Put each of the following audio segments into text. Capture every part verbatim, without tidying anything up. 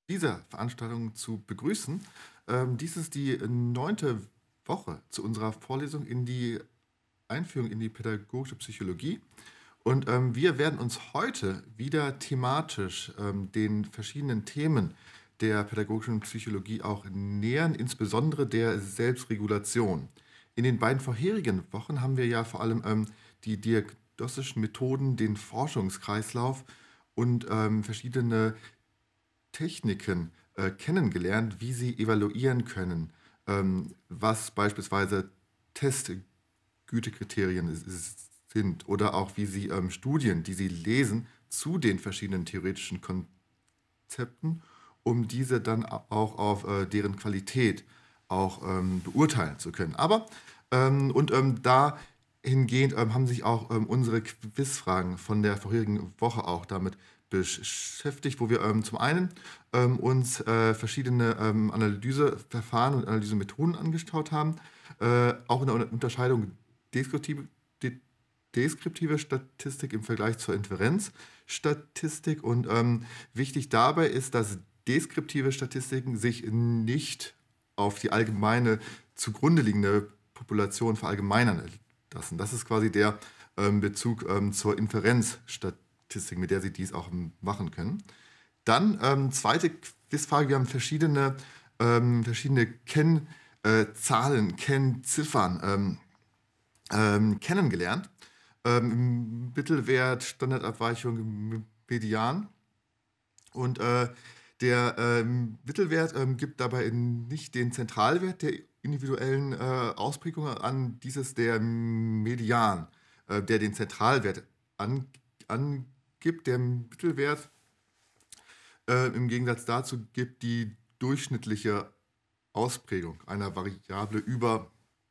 Dieser Veranstaltung zu begrüßen. Ähm, dies ist die neunte Woche zu unserer Vorlesung in die Einführung in die pädagogische Psychologie. Und ähm, wir werden uns heute wieder thematisch ähm, den verschiedenen Themen der pädagogischen Psychologie auch nähern, insbesondere der Selbstregulation. In den beiden vorherigen Wochen haben wir ja vor allem ähm, die diagnostischen Methoden, den Forschungskreislauf und ähm, verschiedene Techniken äh, kennengelernt, wie sie evaluieren können, ähm, was beispielsweise Testgütekriterien s- sind oder auch wie sie ähm, Studien, die sie lesen, zu den verschiedenen theoretischen Konzepten, um diese dann auch auf äh, deren Qualität auch ähm, beurteilen zu können. Aber ähm, und ähm, dahingehend ähm, haben sich auch ähm, unsere Quizfragen von der vorherigen Woche auch damit beschäftigt, wo wir ähm, zum einen ähm, uns äh, verschiedene ähm, Analyseverfahren und Analysemethoden angeschaut haben, äh, auch in der Unterscheidung deskriptive, de, deskriptive Statistik im Vergleich zur Inferenzstatistik. Und ähm, wichtig dabei ist, dass deskriptive Statistiken sich nicht auf die allgemeine zugrunde liegende Population verallgemeinern lassen. Das ist quasi der ähm, Bezug ähm, zur Inferenzstatistik, mit der Sie dies auch ähm, machen können. Dann ähm, zweite Quizfrage, wir haben verschiedene, ähm, verschiedene Kennzahlen, äh, Kennziffern ähm, ähm, kennengelernt. Ähm, Mittelwert, Standardabweichung, Median. Und äh, der ähm, Mittelwert ähm, gibt dabei nicht den Zentralwert der individuellen äh, Ausprägungen an, dieses der Median, äh, der den Zentralwert an, angibt. Der Mittelwert äh, im Gegensatz dazu gibt die durchschnittliche Ausprägung einer Variable über,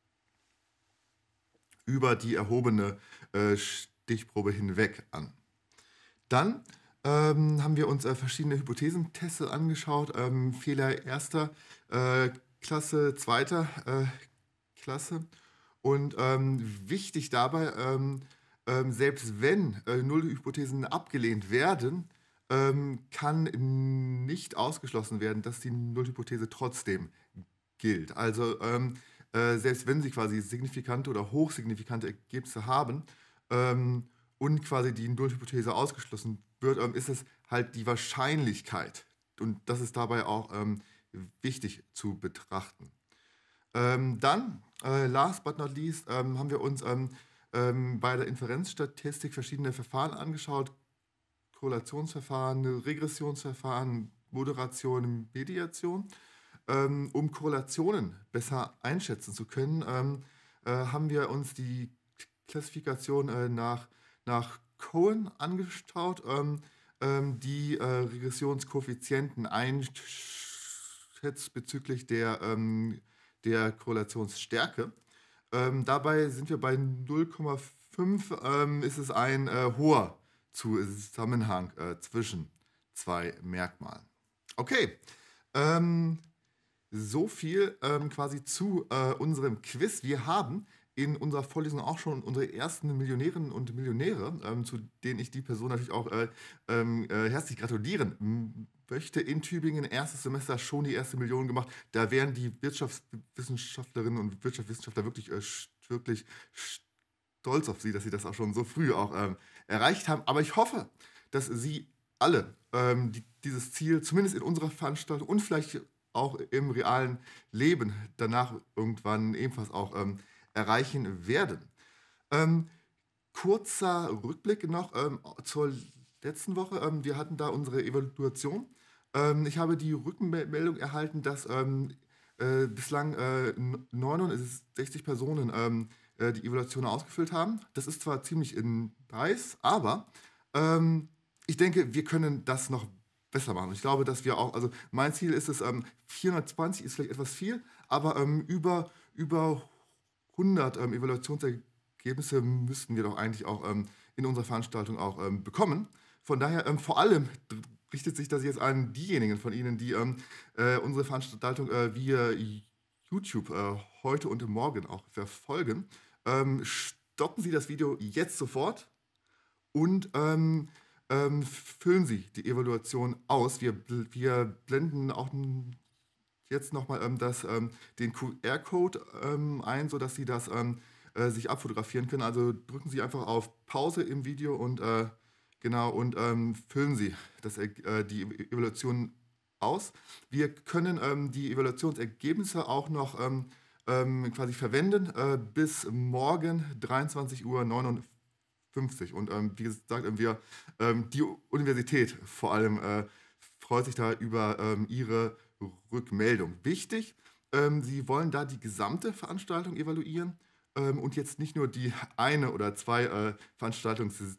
über die erhobene äh, Stichprobe hinweg an. Dann ähm, haben wir uns äh, verschiedene Hypothesentests angeschaut. Ähm, Fehler erster äh, Klasse, zweiter äh, Klasse. Und ähm, wichtig dabei, ähm, ähm, selbst wenn äh, Nullhypothesen abgelehnt werden, ähm, kann nicht ausgeschlossen werden, dass die Nullhypothese trotzdem gilt. Also ähm, äh, selbst wenn sie quasi signifikante oder hochsignifikante Ergebnisse haben ähm, und quasi die Nullhypothese ausgeschlossen wird, ähm, ist es halt die Wahrscheinlichkeit. Und das ist dabei auch ähm, wichtig zu betrachten. Ähm, dann, äh, last but not least, ähm, haben wir uns ähm, ähm, bei der Inferenzstatistik verschiedene Verfahren angeschaut. Korrelationsverfahren, Regressionsverfahren, Moderation, Mediation. Ähm, um Korrelationen besser einschätzen zu können, ähm, äh, haben wir uns die Klassifikation äh, nach, nach Cohen angeschaut, ähm, ähm, die äh, Regressionskoeffizienten einschätzt bezüglich der, ähm, der Korrelationsstärke. Ähm, dabei sind wir bei null Komma fünf, ähm, ist es ein äh, hoher Zusammenhang äh, zwischen zwei Merkmalen. Okay, ähm, so viel ähm, quasi zu äh, unserem Quiz. Wir haben in unserer Vorlesung auch schon unsere ersten Millionärinnen und Millionäre, ähm, zu denen ich die Person natürlich auch äh, ähm, äh, herzlich gratulieren m- möchte. In Tübingen erstes Semester schon die erste Million gemacht. Da wären die Wirtschaftswissenschaftlerinnen und Wirtschaftswissenschaftler wirklich, äh, sch- wirklich stolz auf sie, dass sie das auch schon so früh auch ähm, erreicht haben. Aber ich hoffe, dass sie alle ähm, die, dieses Ziel zumindest in unserer Veranstaltung und vielleicht auch im realen Leben danach irgendwann ebenfalls auch ähm, erreichen werden. Ähm, kurzer Rückblick noch ähm, zur letzten Woche. Ähm, wir hatten da unsere Evaluation. Ähm, ich habe die Rückmeldung erhalten, dass ähm, äh, bislang äh, neunundsechzig Personen ähm, äh, die Evaluation ausgefüllt haben. Das ist zwar ziemlich in Preis, aber ähm, ich denke, wir können das noch besser machen. Ich glaube, dass wir auch, also mein Ziel ist es, ähm, vierhundertzwanzig ist vielleicht etwas viel, aber ähm, über, über hundert ähm, Evaluationsergebnisse müssten wir doch eigentlich auch ähm, in unserer Veranstaltung auch ähm, bekommen. Von daher ähm, vor allem richtet sich das jetzt an diejenigen von Ihnen, die ähm, äh, unsere Veranstaltung äh, via YouTube äh, heute und morgen auch verfolgen. Ähm, stoppen Sie das Video jetzt sofort und ähm, ähm, füllen Sie die Evaluation aus. Wir, bl- wir blenden auch n- jetzt nochmal ähm, das, ähm, den Q R-Code ähm, ein, sodass Sie das ähm, äh, sich abfotografieren können. Also drücken Sie einfach auf Pause im Video und äh, genau und ähm, füllen Sie das, Erg- äh, die Evaluation aus. Wir können ähm, die Evaluationsergebnisse auch noch ähm, ähm, quasi verwenden äh, bis morgen dreiundzwanzig Uhr neunundfünfzig. Und ähm, wie gesagt, ähm, wir, ähm, die Universität vor allem äh, freut sich da über ähm, Ihre Rückmeldung. Wichtig, ähm, Sie wollen da die gesamte Veranstaltung evaluieren ähm, und jetzt nicht nur die eine oder zwei äh, Veranstaltungssitzungen,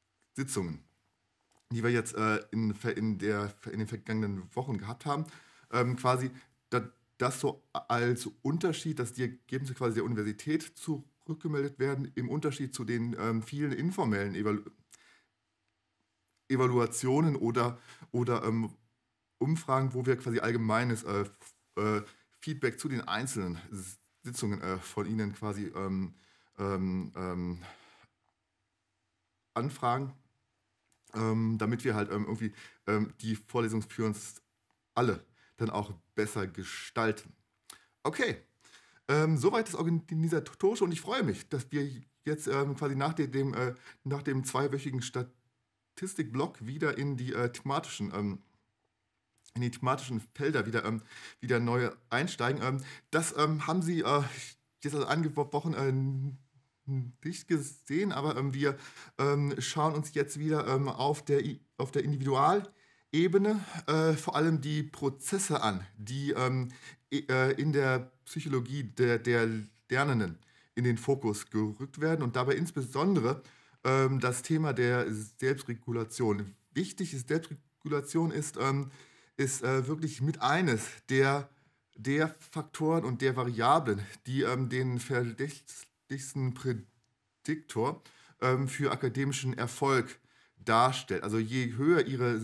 die wir jetzt äh, in, in, der, in den vergangenen Wochen gehabt haben. Ähm, quasi da, das so als Unterschied, dass die Ergebnisse quasi der Universität zurückgemeldet werden, im Unterschied zu den ähm, vielen informellen Evalu Evaluationen oder, oder ähm, Umfragen, wo wir quasi allgemeines äh, äh, Feedback zu den einzelnen Sitzungen äh, von Ihnen quasi ähm, ähm, ähm, anfragen, ähm, damit wir halt ähm, irgendwie ähm, die Vorlesung für uns alle dann auch besser gestalten. Okay, ähm, soweit das Organisatorische und ich freue mich, dass wir jetzt ähm, quasi nach dem, dem, äh, nach dem zweiwöchigen Statistikblock wieder in die äh, thematischen ähm, in die thematischen Felder wieder, ähm, wieder neu einsteigen. Ähm, das ähm, haben Sie äh, jetzt seit einigen Wochen äh, nicht gesehen, aber ähm, wir ähm, schauen uns jetzt wieder ähm, auf der, I- auf der Individualebene äh, vor allem die Prozesse an, die ähm, i- äh, in der Psychologie der, der Lernenden in den Fokus gerückt werden und dabei insbesondere ähm, das Thema der Selbstregulation. Wichtig ist, Selbstregulation ist, ähm, ist äh, wirklich mit eines der, der Faktoren und der Variablen, die ähm, den verdächtigsten Prädiktor ähm, für akademischen Erfolg darstellt. Also je höher ihre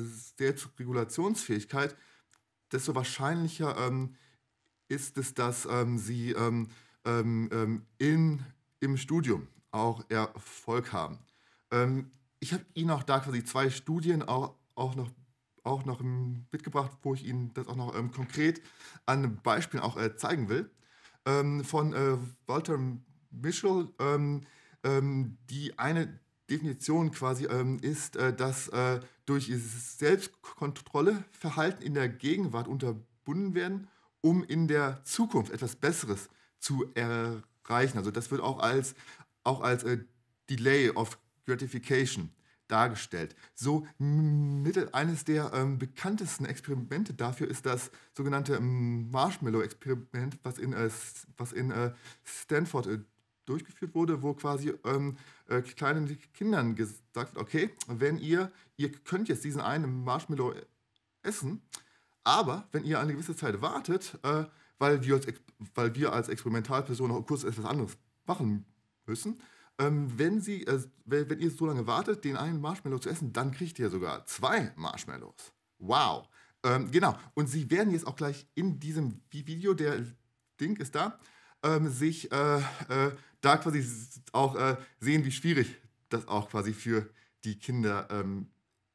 Selbstregulationsfähigkeit, desto wahrscheinlicher ähm, ist es, dass ähm, sie ähm, ähm, ähm, in, im Studium auch Erfolg haben. Ähm, ich habe Ihnen auch da quasi zwei Studien auch, auch, noch, auch noch ähm, mitgebracht, wo ich Ihnen das auch noch ähm, konkret an Beispielen auch äh, zeigen will. Ähm, von äh, Walter Mischel, ähm, ähm, die eine Definition quasi ähm, ist, äh, dass äh, durch Selbstkontrolle Verhalten in der Gegenwart unterbunden werden, um in der Zukunft etwas Besseres zu erreichen. Also das wird auch als, auch als äh, Delay of Gratification dargestellt. So mittel eines der ähm, bekanntesten Experimente dafür ist das sogenannte ähm, Marshmallow-Experiment, was in, äh, S- was in äh, Stanford äh, durchgeführt wurde, wo quasi ähm, äh, kleinen Kindern gesagt wird, okay, wenn ihr, ihr könnt jetzt diesen einen Marshmallow essen, aber wenn ihr eine gewisse Zeit wartet, äh, weil, wir als, Ex- weil wir als Experimentalperson noch kurz etwas anderes machen müssen, ähm, wenn, sie, äh, wenn, wenn ihr so lange wartet, den einen Marshmallow zu essen, dann kriegt ihr sogar zwei Marshmallows. Wow. Ähm, genau. Und sie werden jetzt auch gleich in diesem Vi- Video, der Link ist da, ähm, sich äh, äh, da quasi s- auch äh, sehen, wie schwierig das auch quasi für die Kinder ähm,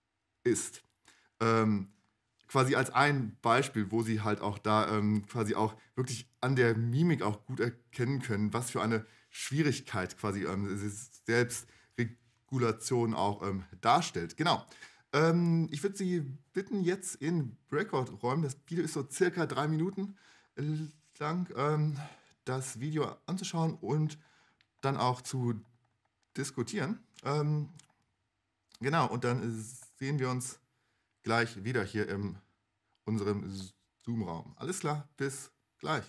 ist. Ähm, quasi als ein Beispiel, wo sie halt auch da ähm, quasi auch wirklich an der Mimik auch gut erkennen können, was für eine Schwierigkeit quasi ähm, Selbstregulation auch ähm, darstellt. Genau. Ähm, ich würde Sie bitten, jetzt in Breakout-Räumen, das Video ist so circa drei Minuten lang, ähm, das Video anzuschauen und dann auch zu diskutieren. Ähm, genau, und dann äh, sehen wir uns gleich wieder hier in unserem Zoom-Raum. Alles klar, bis gleich.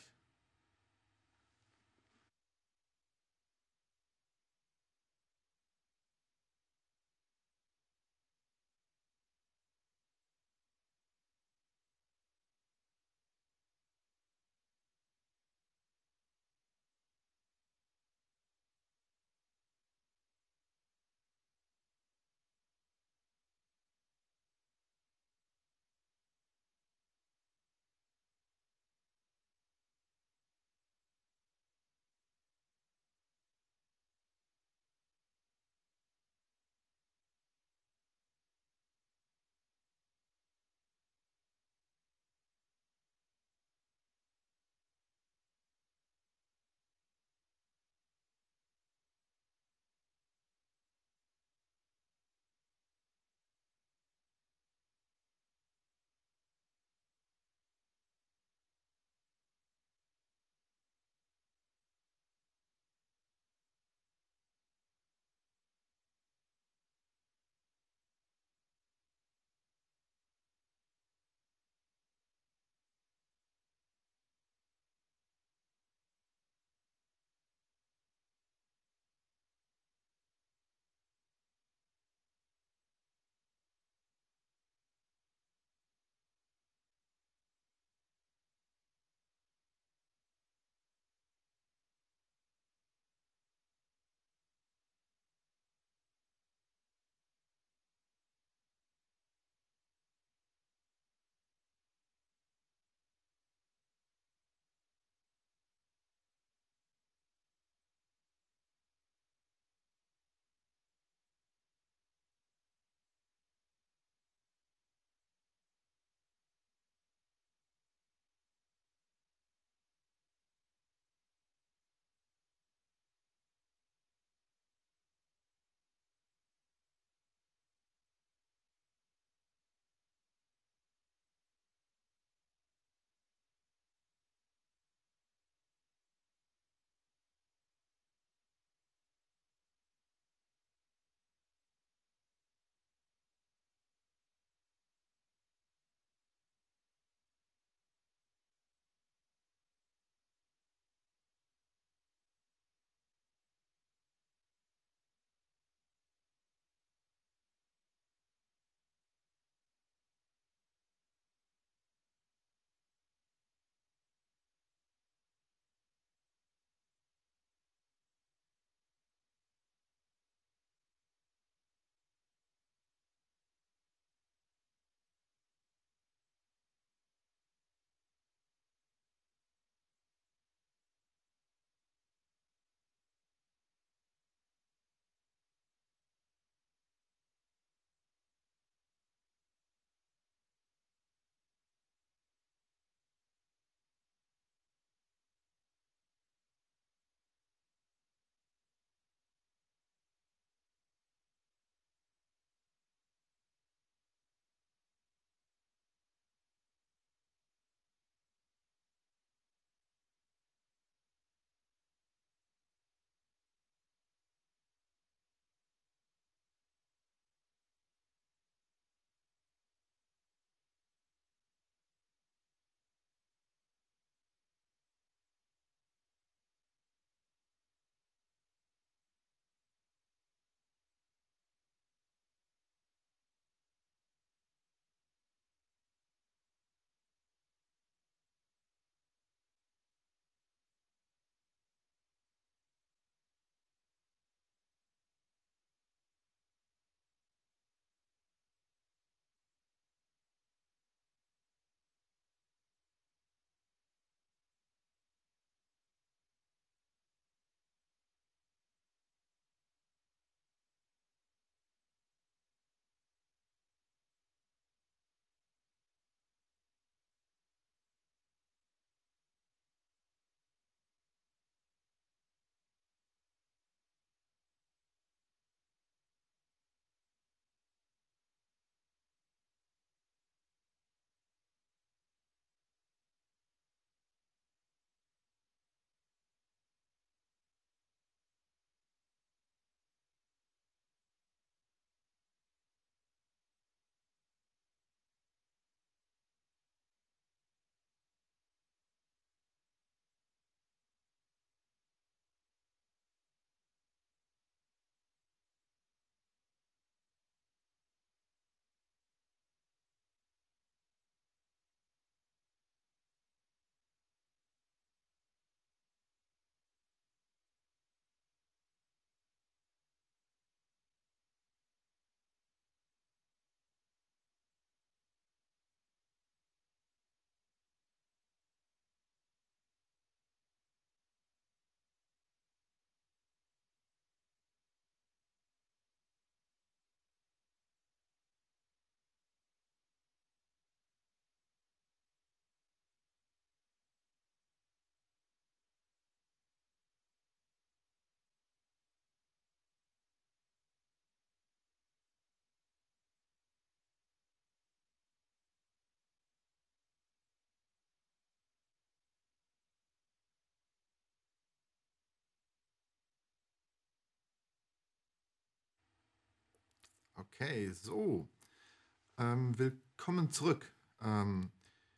Okay, so. Ähm, willkommen zurück. Ähm,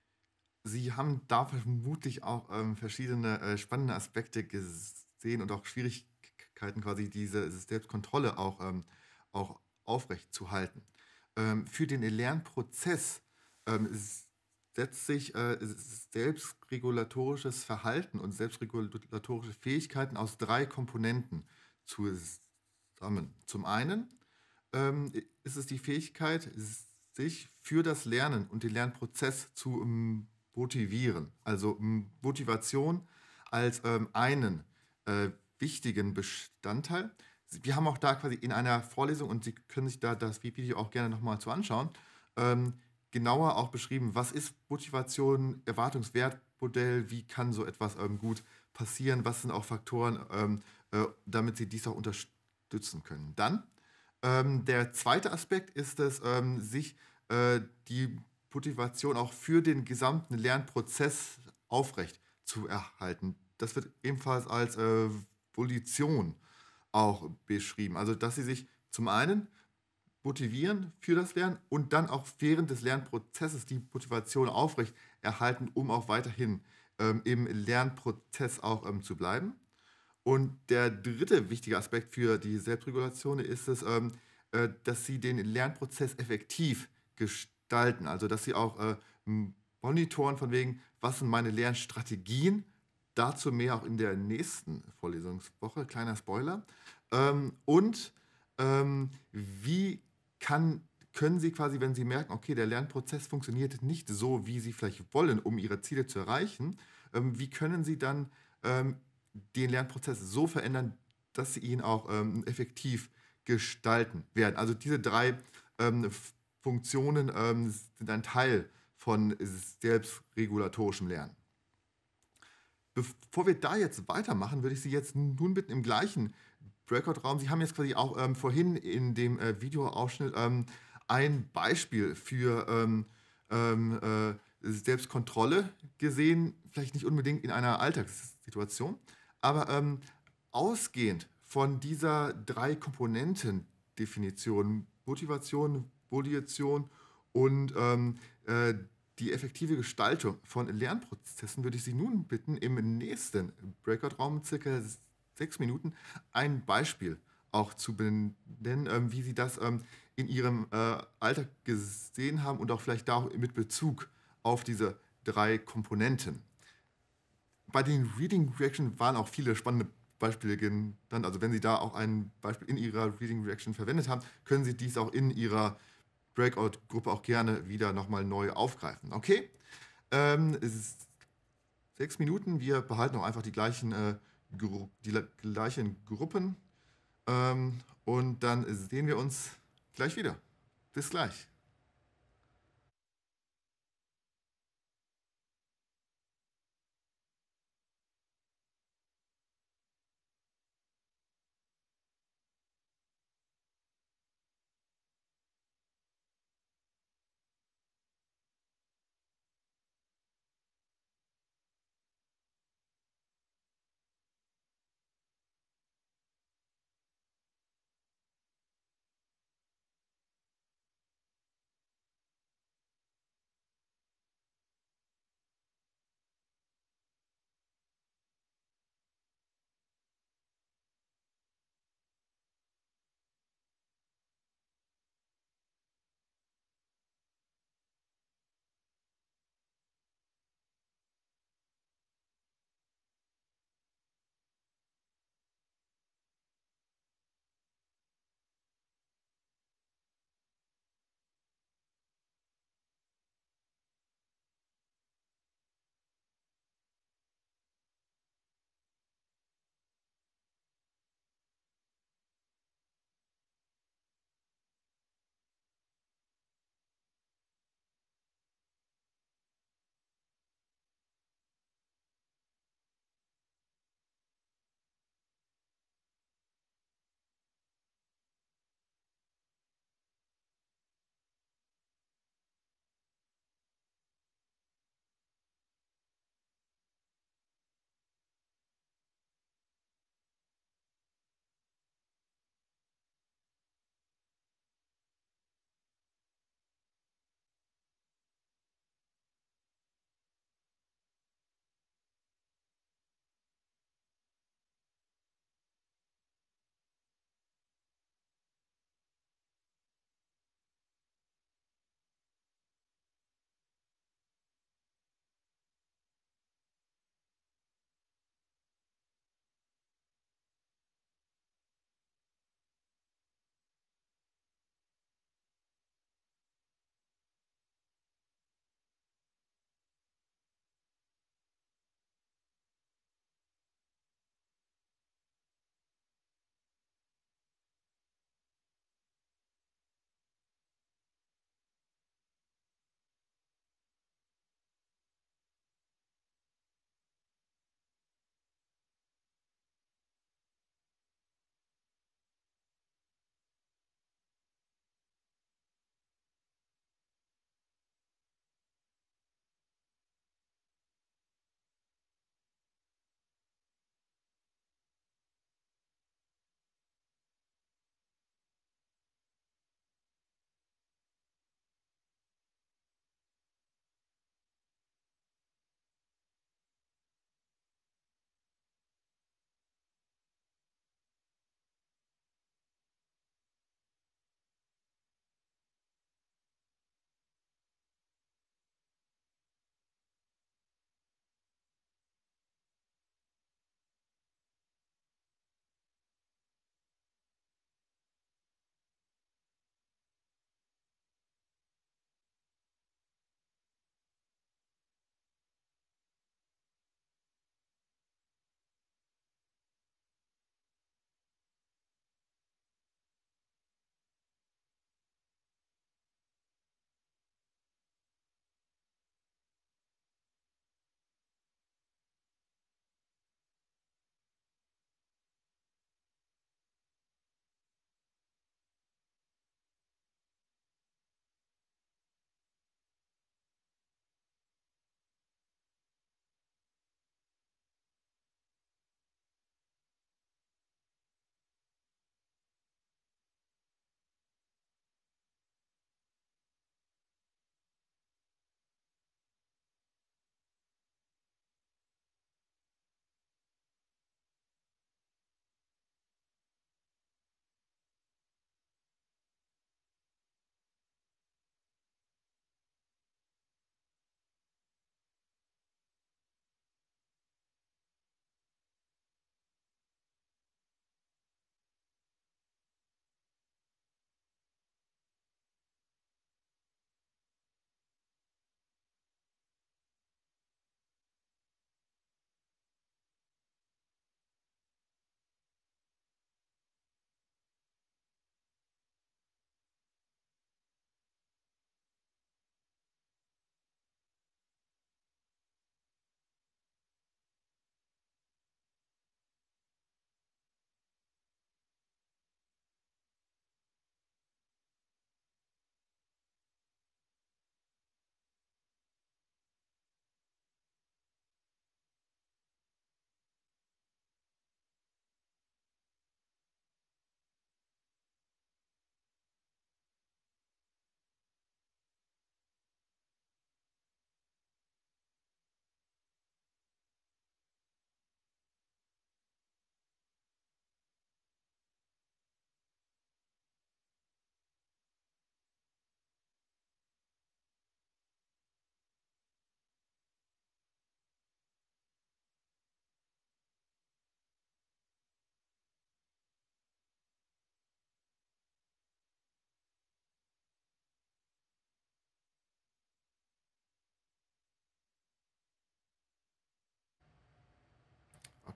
Sie haben da vermutlich auch ähm, verschiedene äh, spannende Aspekte gesehen und auch Schwierigkeiten, quasi diese Selbstkontrolle auch, ähm, auch aufrecht zu halten. Ähm, für den Lernprozess ähm, s- setzt sich äh, s- selbstregulatorisches Verhalten und selbstregulatorische Fähigkeiten aus drei Komponenten zusammen. Zum einen ähm, ist es die Fähigkeit, sich für das Lernen und den Lernprozess zu ähm, motivieren. Also ähm, Motivation als ähm, einen äh, wichtigen Bestandteil. Wir haben auch da quasi in einer Vorlesung, und Sie können sich da das Video auch gerne nochmal zu anschauen, ähm, genauer auch beschrieben, was ist Motivation, Erwartungswertmodell, wie kann so etwas ähm, gut passieren, was sind auch Faktoren, ähm, äh, damit Sie dies auch unterstützen können. Dann ähm, der zweite Aspekt ist es, ähm, sich äh, die Motivation auch für den gesamten Lernprozess aufrecht zu erhalten. Das wird ebenfalls als äh, Volition auch beschrieben. Also, dass sie sich zum einen motivieren für das Lernen und dann auch während des Lernprozesses die Motivation aufrecht erhalten, um auch weiterhin ähm, im Lernprozess auch ähm, zu bleiben. Und der dritte wichtige Aspekt für die Selbstregulation ist es, ähm, äh, dass sie den Lernprozess effektiv gestalten. Also dass sie auch äh, m- monitoren von wegen, was sind meine Lernstrategien. Dazu mehr auch in der nächsten Vorlesungswoche, kleiner Spoiler. Ähm, und ähm, wie kann, können Sie quasi, wenn Sie merken, okay, der Lernprozess funktioniert nicht so, wie Sie vielleicht wollen, um Ihre Ziele zu erreichen, ähm, wie können Sie dann ähm, den Lernprozess so verändern, dass sie ihn auch ähm, effektiv gestalten werden. Also diese drei ähm, F- Funktionen ähm, sind ein Teil von selbstregulatorischem Lernen. Bevor wir da jetzt weitermachen, würde ich Sie jetzt nun bitten, im gleichen Breakout-Raum, Sie haben jetzt quasi auch ähm, vorhin in dem äh, Videoausschnitt ähm, ein Beispiel für ähm, ähm, äh, Selbstkontrolle gesehen, vielleicht nicht unbedingt in einer Alltagssituation, aber ähm, ausgehend von dieser drei Komponenten-Definition, Motivation, Volition und ähm, äh, die effektive Gestaltung von Lernprozessen, würde ich Sie nun bitten, im nächsten Breakout-Raum, circa sechs Minuten, ein Beispiel auch zu benennen, ähm, wie Sie das ähm, in Ihrem äh, Alltag gesehen haben und auch vielleicht da auch mit Bezug auf diese drei Komponenten. Bei den Reading Reaction waren auch viele spannende Beispiele genannt. Also wenn Sie da auch ein Beispiel in Ihrer Reading Reaction verwendet haben, können Sie dies auch in Ihrer Breakout-Gruppe auch gerne wieder nochmal neu aufgreifen. Okay? Ähm, es ist sechs Minuten. Wir behalten auch einfach die gleichen, äh, Gru die gleichen Gruppen. Ähm, und dann sehen wir uns gleich wieder. Bis gleich.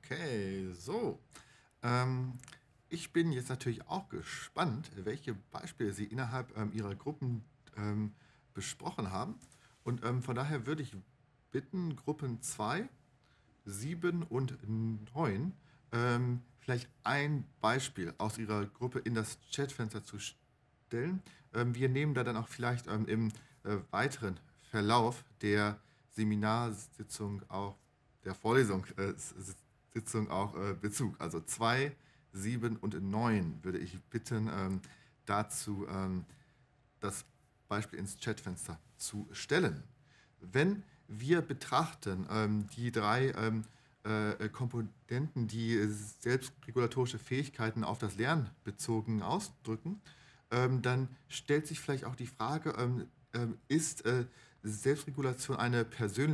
Okay, so. Ähm, Ich bin jetzt natürlich auch gespannt, welche Beispiele Sie innerhalb ähm, Ihrer Gruppen ähm, besprochen haben. Und ähm, von daher würde ich bitten, Gruppen zwei, sieben und neun ähm, vielleicht ein Beispiel aus Ihrer Gruppe in das Chatfenster zu stellen. Ähm, wir nehmen da dann auch vielleicht ähm, im äh, weiteren Verlauf der Seminarsitzung auch, der Vorlesung, äh, Sitzung auch äh, Bezug. Also zwei, sieben und neun würde ich bitten, ähm, dazu ähm, das Beispiel ins Chatfenster zu stellen. Wenn wir betrachten ähm, die drei ähm, äh, Komponenten, die selbstregulatorische Fähigkeiten auf das Lernen bezogen ausdrücken, ähm, dann stellt sich vielleicht auch die Frage, ähm, ähm, ist äh, Selbstregulation eine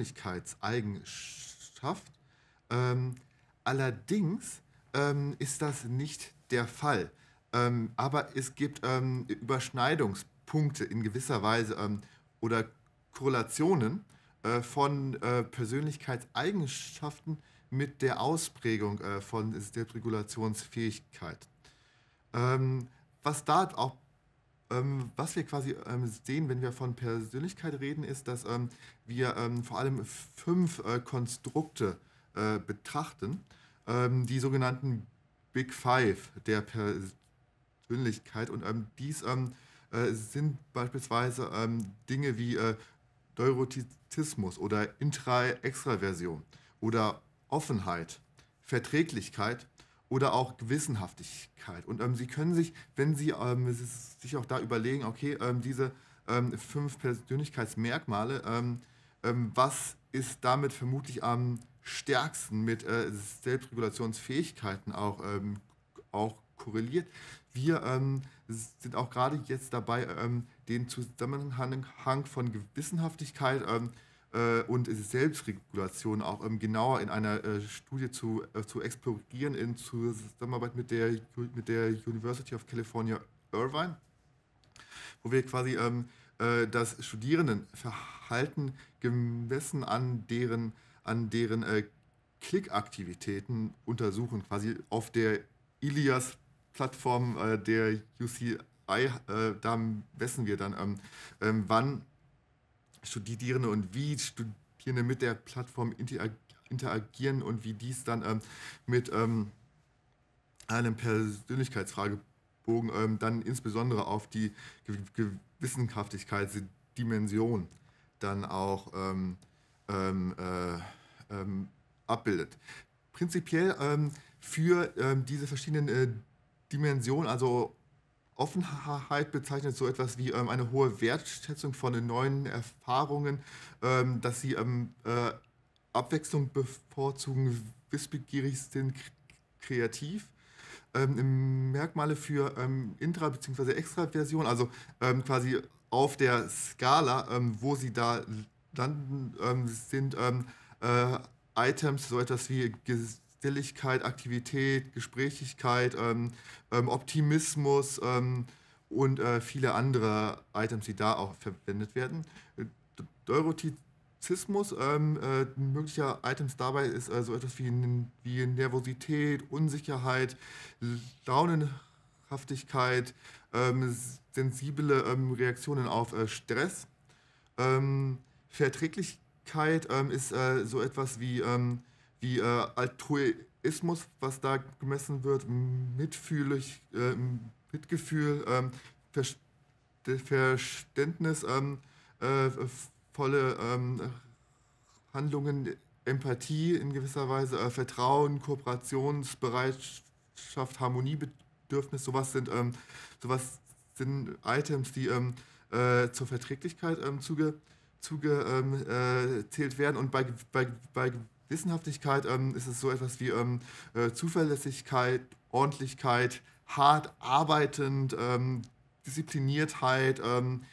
Persönlichkeitseigenschaft? Ähm, Allerdings ähm, ist das nicht der Fall. Ähm, aber es gibt ähm, Überschneidungspunkte in gewisser Weise ähm, oder Korrelationen äh, von äh, Persönlichkeitseigenschaften mit der Ausprägung äh, von Selbstregulationsfähigkeit. Ähm, was da auch ähm, was wir quasi ähm, sehen, wenn wir von Persönlichkeit reden, ist, dass ähm, wir ähm, vor allem fünf äh, Konstrukte äh, betrachten, ähm, die sogenannten Big Five der Persönlichkeit. Und ähm, dies ähm, äh, sind beispielsweise ähm, Dinge wie äh, Neurotizismus oder Intra-Extraversion oder Offenheit, Verträglichkeit oder auch Gewissenhaftigkeit. Und ähm, Sie können sich, wenn Sie ähm, sich auch da überlegen, okay, ähm, diese ähm, fünf Persönlichkeitsmerkmale, ähm, ähm, was ist damit vermutlich am stärksten mit äh, Selbstregulationsfähigkeiten auch, ähm, auch korreliert. Wir ähm, sind auch gerade jetzt dabei, ähm, den Zusammenhang von Gewissenhaftigkeit ähm, äh, und Selbstregulation auch ähm, genauer in einer äh, Studie zu, äh, zu explorieren in Zusammenarbeit mit der, mit der University of California, Irvine, wo wir quasi ähm, äh, das Studierendenverhalten gemessen an deren, an deren äh, Klickaktivitäten untersuchen, quasi auf der Ilias-Plattform äh, der U C I. Äh, da messen wir dann, ähm, ähm, wann Studierende und wie Studierende mit der Plattform interag interagieren und wie dies dann ähm, mit ähm, einem Persönlichkeitsfragebogen ähm, dann insbesondere auf die Ge Gewissenhaftigkeitsdimension dann auch ähm, ähm, äh, ähm, abbildet. Prinzipiell ähm, für ähm, diese verschiedenen äh, Dimensionen, also Offenheit bezeichnet so etwas wie ähm, eine hohe Wertschätzung von neuen Erfahrungen, ähm, dass sie ähm, äh, Abwechslung bevorzugen, wissbegierig sind, kreativ. Ähm, Merkmale für ähm, Intra- bzw. Extraversion, also ähm, quasi auf der Skala, ähm, wo sie da landen, ähm, sind ähm, äh, Items, so etwas wie Geselligkeit, Aktivität, Gesprächigkeit, ähm, ähm, Optimismus ähm, und äh, viele andere Items, die da auch verwendet werden. Neurotizismus, ähm, äh, möglicher Items dabei ist äh, so etwas wie, wie Nervosität, Unsicherheit, Launenhaftigkeit, ähm, sensible ähm, Reaktionen auf äh, Stress. Ähm, Verträglichkeit ähm, ist äh, so etwas wie, ähm, wie äh, Altruismus, was da gemessen wird, mitfühlig, äh, Mitgefühl, ähm, Ver Verständnis, ähm, äh, volle ähm, Handlungen, Empathie in gewisser Weise, äh, Vertrauen, Kooperationsbereitschaft, Harmoniebedürfnis, sowas sind, ähm, sowas sind Items, die ähm, äh, zur Verträglichkeit ähm, zuge, zuge, ähm, äh, zählt werden. Und bei, bei, bei Gewissenhaftigkeit ähm, ist es so etwas wie ähm, äh, Zuverlässigkeit, Ordentlichkeit, hart arbeitend, ähm, Diszipliniertheit, ähm,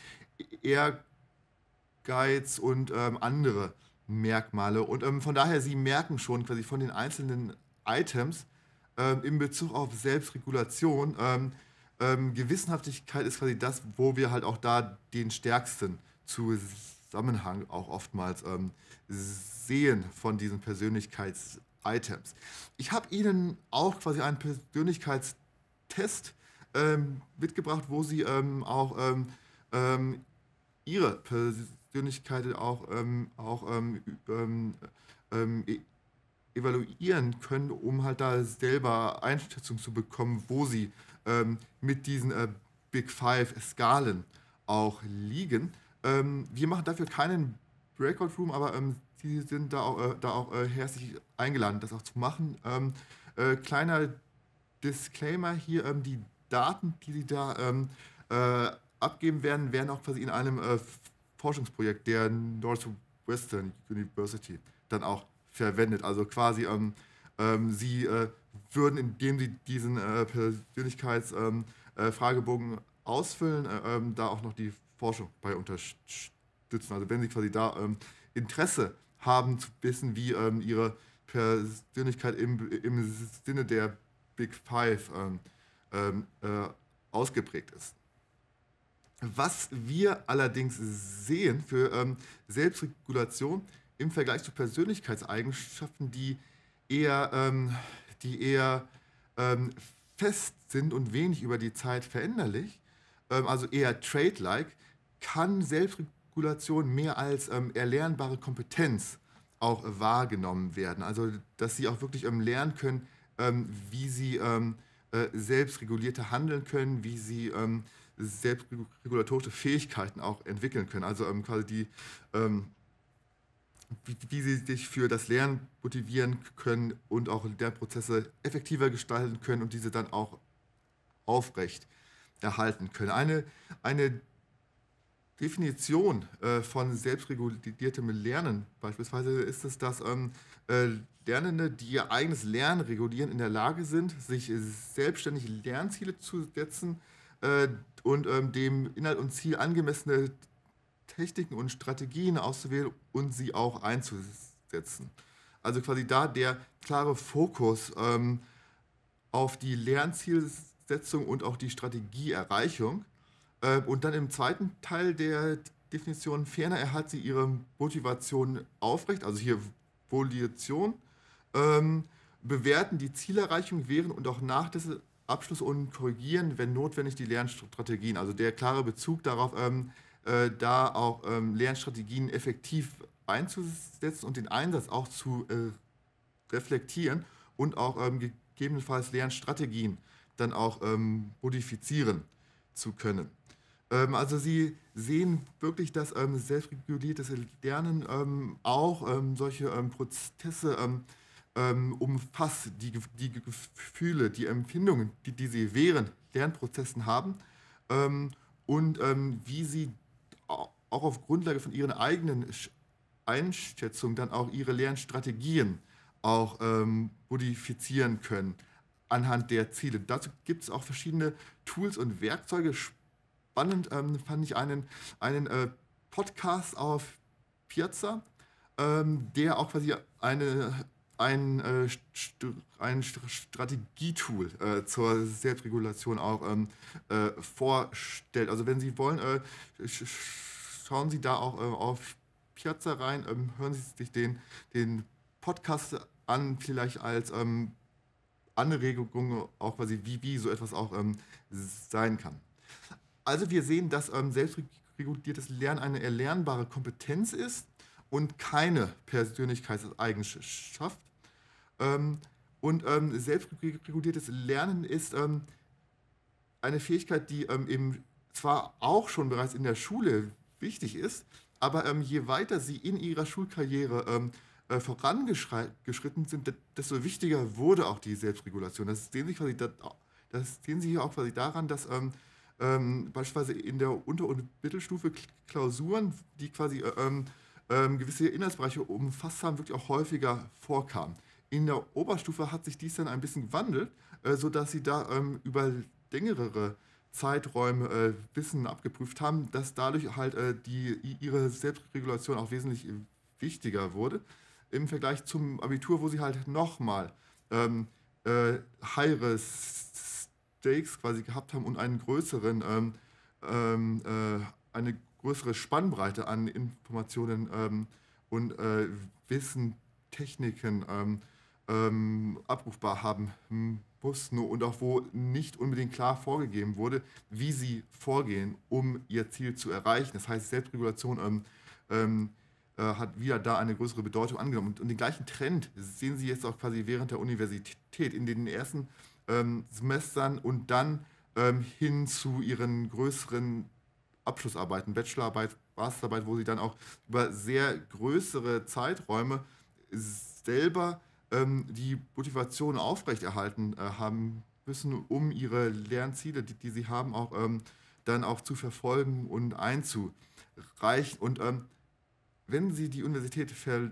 Ehrgeiz und ähm, andere Merkmale. Und ähm, von daher, Sie merken schon quasi von den einzelnen Items ähm, in Bezug auf Selbstregulation, ähm, ähm, Gewissenhaftigkeit ist quasi das, wo wir halt auch da den stärksten Zusammenhang auch oftmals ähm, sehen von diesen Persönlichkeitseigenschaft. Items. Ich habe Ihnen auch quasi einen Persönlichkeitstest ähm, mitgebracht, wo Sie ähm, auch ähm, ähm, Ihre Persönlichkeit auch, ähm, auch ähm, ähm, ähm, e- evaluieren können, um halt da selber Einschätzung zu bekommen, wo Sie ähm, mit diesen äh, Big Five Skalen auch liegen. Ähm, wir machen dafür keinen Breakout Room, aber ähm, Sie sind da auch, äh, da auch äh, herzlich eingeladen, das auch zu machen. Ähm, äh, kleiner Disclaimer hier, ähm, die Daten, die Sie da ähm, äh, abgeben werden, werden auch quasi in einem äh, Forschungsprojekt der Northwestern University dann auch verwendet. Also quasi ähm, ähm, Sie äh, würden, indem Sie diesen äh, Persönlichkeitsfragebogen ähm, äh, Fragebogen ausfüllen, äh, ähm, da auch noch die Forschung bei unterstützen. Also wenn Sie quasi da ähm, Interesse haben zu wissen, wie ähm, Ihre Persönlichkeit im, im Sinne der Big Five ähm, ähm, äh, ausgeprägt ist. Was wir allerdings sehen für ähm, Selbstregulation im Vergleich zu Persönlichkeitseigenschaften, die eher, ähm, die eher ähm, fest sind und wenig über die Zeit veränderlich, ähm, also eher Trait-like, kann Selbstregulation mehr als ähm, erlernbare Kompetenz auch äh, wahrgenommen werden. Also dass sie auch wirklich ähm, lernen können, ähm, wie sie ähm, äh, selbstregulierter handeln können, wie sie ähm, selbstregulatorische Fähigkeiten auch entwickeln können. Also ähm, quasi die, ähm, wie, wie sie sich für das Lernen motivieren können und auch Lernprozesse effektiver gestalten können und diese dann auch aufrecht erhalten können. Eine, eine Definition äh, von selbstreguliertem Lernen beispielsweise ist es, dass ähm, äh, Lernende, die ihr eigenes Lernen regulieren, in der Lage sind, sich äh, selbstständig Lernziele zu setzen äh, und ähm, dem Inhalt und Ziel angemessene Techniken und Strategien auszuwählen und sie auch einzusetzen. Also quasi da der klare Fokus ähm, auf die Lernzielsetzung und auch die Strategieerreichung. Äh, und dann im zweiten Teil der Definition ferner erhält sie ihre Motivation aufrecht, also hier Volition, ähm, bewerten die Zielerreichung während und auch nach des Abschluss und korrigieren, wenn notwendig, die Lernstrategien. Also der klare Bezug darauf, ähm, äh, da auch ähm, Lernstrategien effektiv einzusetzen und den Einsatz auch zu äh, reflektieren und auch ähm, gegebenenfalls Lernstrategien dann auch ähm, modifizieren zu können. Ähm, also Sie sehen wirklich, dass ähm, selbstreguliertes Lernen ähm, auch ähm, solche ähm, Prozesse ähm, ähm, umfasst, die, die Gefühle, die Empfindungen, die, die Sie während Lernprozessen haben ähm, und ähm, wie Sie auch auf Grundlage von Ihren eigenen Einschätzungen dann auch Ihre Lernstrategien auch ähm, modifizieren können anhand der Ziele. Dazu gibt es auch verschiedene Tools und Werkzeuge. Spannend ähm, fand ich einen, einen äh, Podcast auf Piazza, ähm, der auch quasi eine, ein, äh, st ein St Strategietool äh, zur Selbstregulation auch ähm, äh, vorstellt. Also wenn Sie wollen, äh, sch schauen Sie da auch äh, auf Piazza rein, ähm, hören Sie sich den, den Podcast an, vielleicht als ähm, Anregung auch quasi, wie, wie so etwas auch ähm, sein kann. Also wir sehen, dass ähm, selbstreguliertes Lernen eine erlernbare Kompetenz ist und keine Persönlichkeitseigenschaft. Ähm, und ähm, selbstreguliertes Lernen ist ähm, eine Fähigkeit, die ähm, eben zwar auch schon bereits in der Schule wichtig ist, aber ähm, je weiter sie in ihrer Schulkarriere ähm, äh, vorangeschritten sind, desto wichtiger wurde auch die Selbstregulation. Das sehen Sie, quasi, das, das sehen Sie hier auch quasi daran, dass ähm, ähm, beispielsweise in der Unter- und Mittelstufe Klausuren, die quasi äh, ähm, ähm, gewisse Inhaltsbereiche umfasst haben, wirklich auch häufiger vorkamen. In der Oberstufe hat sich dies dann ein bisschen gewandelt, äh, sodass sie da ähm, über längere Zeiträume äh, Wissen abgeprüft haben, dass dadurch halt äh, die, ihre Selbstregulation auch wesentlich wichtiger wurde im Vergleich zum Abitur, wo sie halt nochmal ähm, äh, higher Stakes quasi gehabt haben und einen größeren, ähm, ähm, äh, eine größere Spannbreite an Informationen ähm, und äh, Wissen, Techniken ähm, ähm, abrufbar haben mussten und auch wo nicht unbedingt klar vorgegeben wurde, wie sie vorgehen, um ihr Ziel zu erreichen. Das heißt, Selbstregulation ähm, ähm, äh, hat wieder da eine größere Bedeutung angenommen. Und, und den gleichen Trend sehen Sie jetzt auch quasi während der Universität in den ersten ähm, Semestern und dann ähm, hin zu ihren größeren Abschlussarbeiten, Bachelorarbeit, Masterarbeit, wo sie dann auch über sehr größere Zeiträume selber ähm, die Motivation aufrechterhalten äh, haben müssen, um ihre Lernziele, die, die sie haben, auch ähm, dann auch zu verfolgen und einzureichen. Und ähm, wenn sie die Universität ver,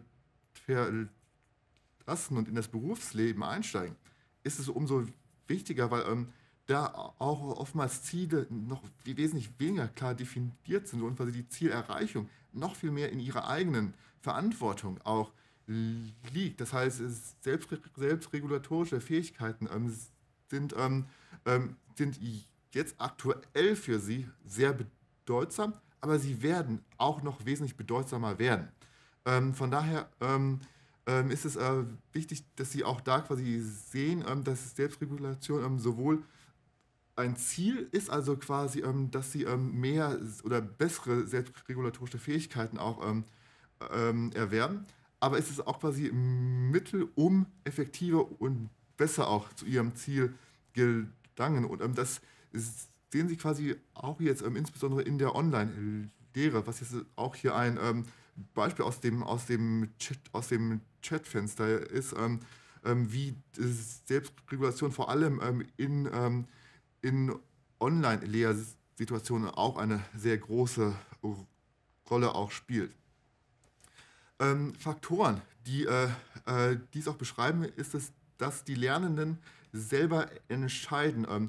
verlassen und in das Berufsleben einsteigen, ist es umso wichtiger, weil ähm, da auch oftmals Ziele noch wesentlich weniger klar definiert sind und quasi die Zielerreichung noch viel mehr in ihrer eigenen Verantwortung auch liegt. Das heißt, es- selbstre selbstregulatorische Fähigkeiten ähm, sind, ähm, ähm, sind jetzt aktuell für sie sehr bedeutsam, aber sie werden auch noch wesentlich bedeutsamer werden. Ähm, von daher ähm, ähm, ist es äh, wichtig, dass Sie auch da quasi sehen, ähm, dass Selbstregulation ähm, sowohl ein Ziel ist, also quasi, ähm, dass Sie ähm, mehr oder bessere selbstregulatorische Fähigkeiten auch ähm, ähm, erwerben, aber es ist auch quasi ein Mittel, um effektiver und besser auch zu Ihrem Ziel gelangen. Und ähm, das ist, sehen Sie quasi auch jetzt ähm, insbesondere in der Online-Lehre, was jetzt auch hier ein ähm, Beispiel aus dem, aus dem, Chat, aus dem Chatfenster ist, ähm, ähm, wie Selbstregulation vor allem ähm, in, ähm, in Online-Lehrsituationen auch eine sehr große Rolle auch spielt. Ähm, Faktoren, die äh, äh, dies auch beschreiben, ist es, dass die Lernenden selber entscheiden, ähm,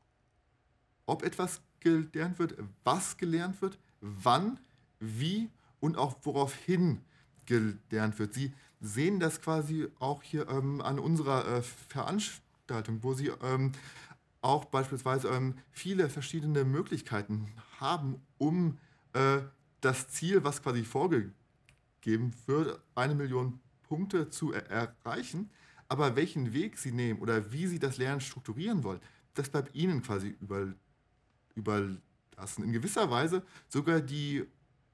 ob etwas gelernt wird, was gelernt wird, wann, wie und auch woraufhin gelernt wird. Sie sehen das quasi auch hier ähm, an unserer äh, Veranstaltung, wo Sie ähm, auch beispielsweise ähm, viele verschiedene Möglichkeiten haben, um äh, das Ziel, was quasi vorgegeben wird, eine Million Punkte zu er erreichen. Aber welchen Weg Sie nehmen oder wie Sie das Lernen strukturieren wollen, das bleibt Ihnen quasi über, überlassen. In gewisser Weise sogar die,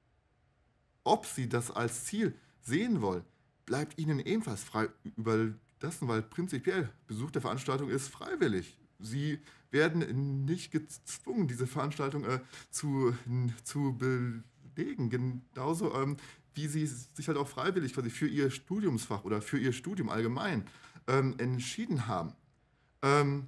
ob Sie das als Ziel sehen wollen, bleibt Ihnen ebenfalls frei überlassen, weil prinzipiell Besuch der Veranstaltung ist freiwillig. Sie werden nicht gezwungen, diese Veranstaltung äh, zu, zu belegen. Genauso ähm, wie Sie sich halt auch freiwillig quasi für Ihr Studiumsfach oder für Ihr Studium allgemein ähm, entschieden haben. Ähm,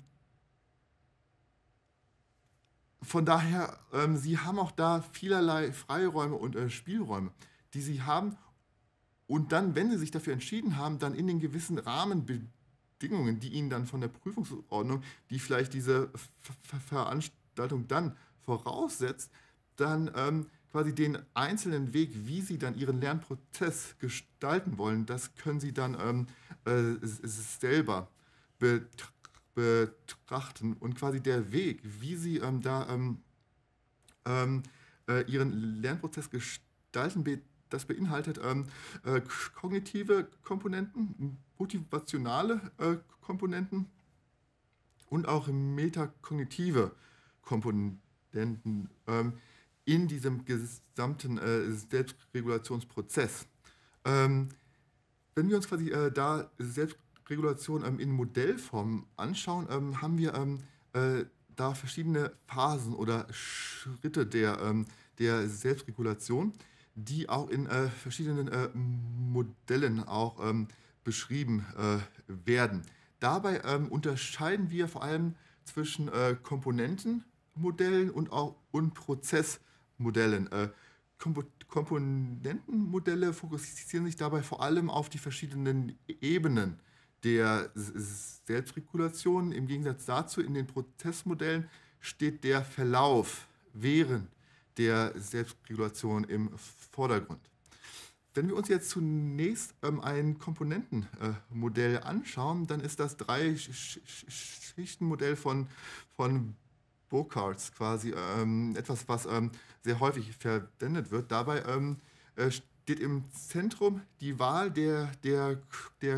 von daher, ähm, Sie haben auch da vielerlei Freiräume und äh, Spielräume, die Sie haben. Und dann, wenn Sie sich dafür entschieden haben, dann in den gewissen Rahmenbedingungen, die Ihnen dann von der Prüfungsordnung, die vielleicht diese Ver Ver Veranstaltung dann voraussetzt, dann ähm, quasi den einzelnen Weg, wie Sie dann Ihren Lernprozess gestalten wollen, das können Sie dann ähm, äh, selber betrachten betrachten und quasi der Weg, wie Sie ähm, da ähm, ähm, äh, Ihren Lernprozess gestalten, be das beinhaltet ähm, äh, kognitive Komponenten, motivationale äh, Komponenten und auch metakognitive Komponenten ähm, in diesem gesamten äh, Selbstregulationsprozess. Ähm, wenn wir uns quasi äh, da Selbstregulation ähm, in Modellform anschauen, ähm, haben wir ähm, äh, da verschiedene Phasen oder Schritte der, ähm, der Selbstregulation, die auch in äh, verschiedenen äh, Modellen auch ähm, beschrieben äh, werden. Dabei ähm, unterscheiden wir vor allem zwischen äh, Komponentenmodellen und auch und Prozessmodellen. Äh, Kompo Komponentenmodelle fokussieren sich dabei vor allem auf die verschiedenen Ebenen der Selbstregulation. Im Gegensatz dazu in den Prozessmodellen steht der Verlauf während der Selbstregulation im Vordergrund. Wenn wir uns jetzt zunächst ähm, ein Komponentenmodell äh, anschauen, dann ist das Drei-Schichten-Modell von, von Burckhardt quasi ähm, etwas, was ähm, sehr häufig verwendet wird. Dabei ähm, äh, steht im Zentrum die Wahl der, der, der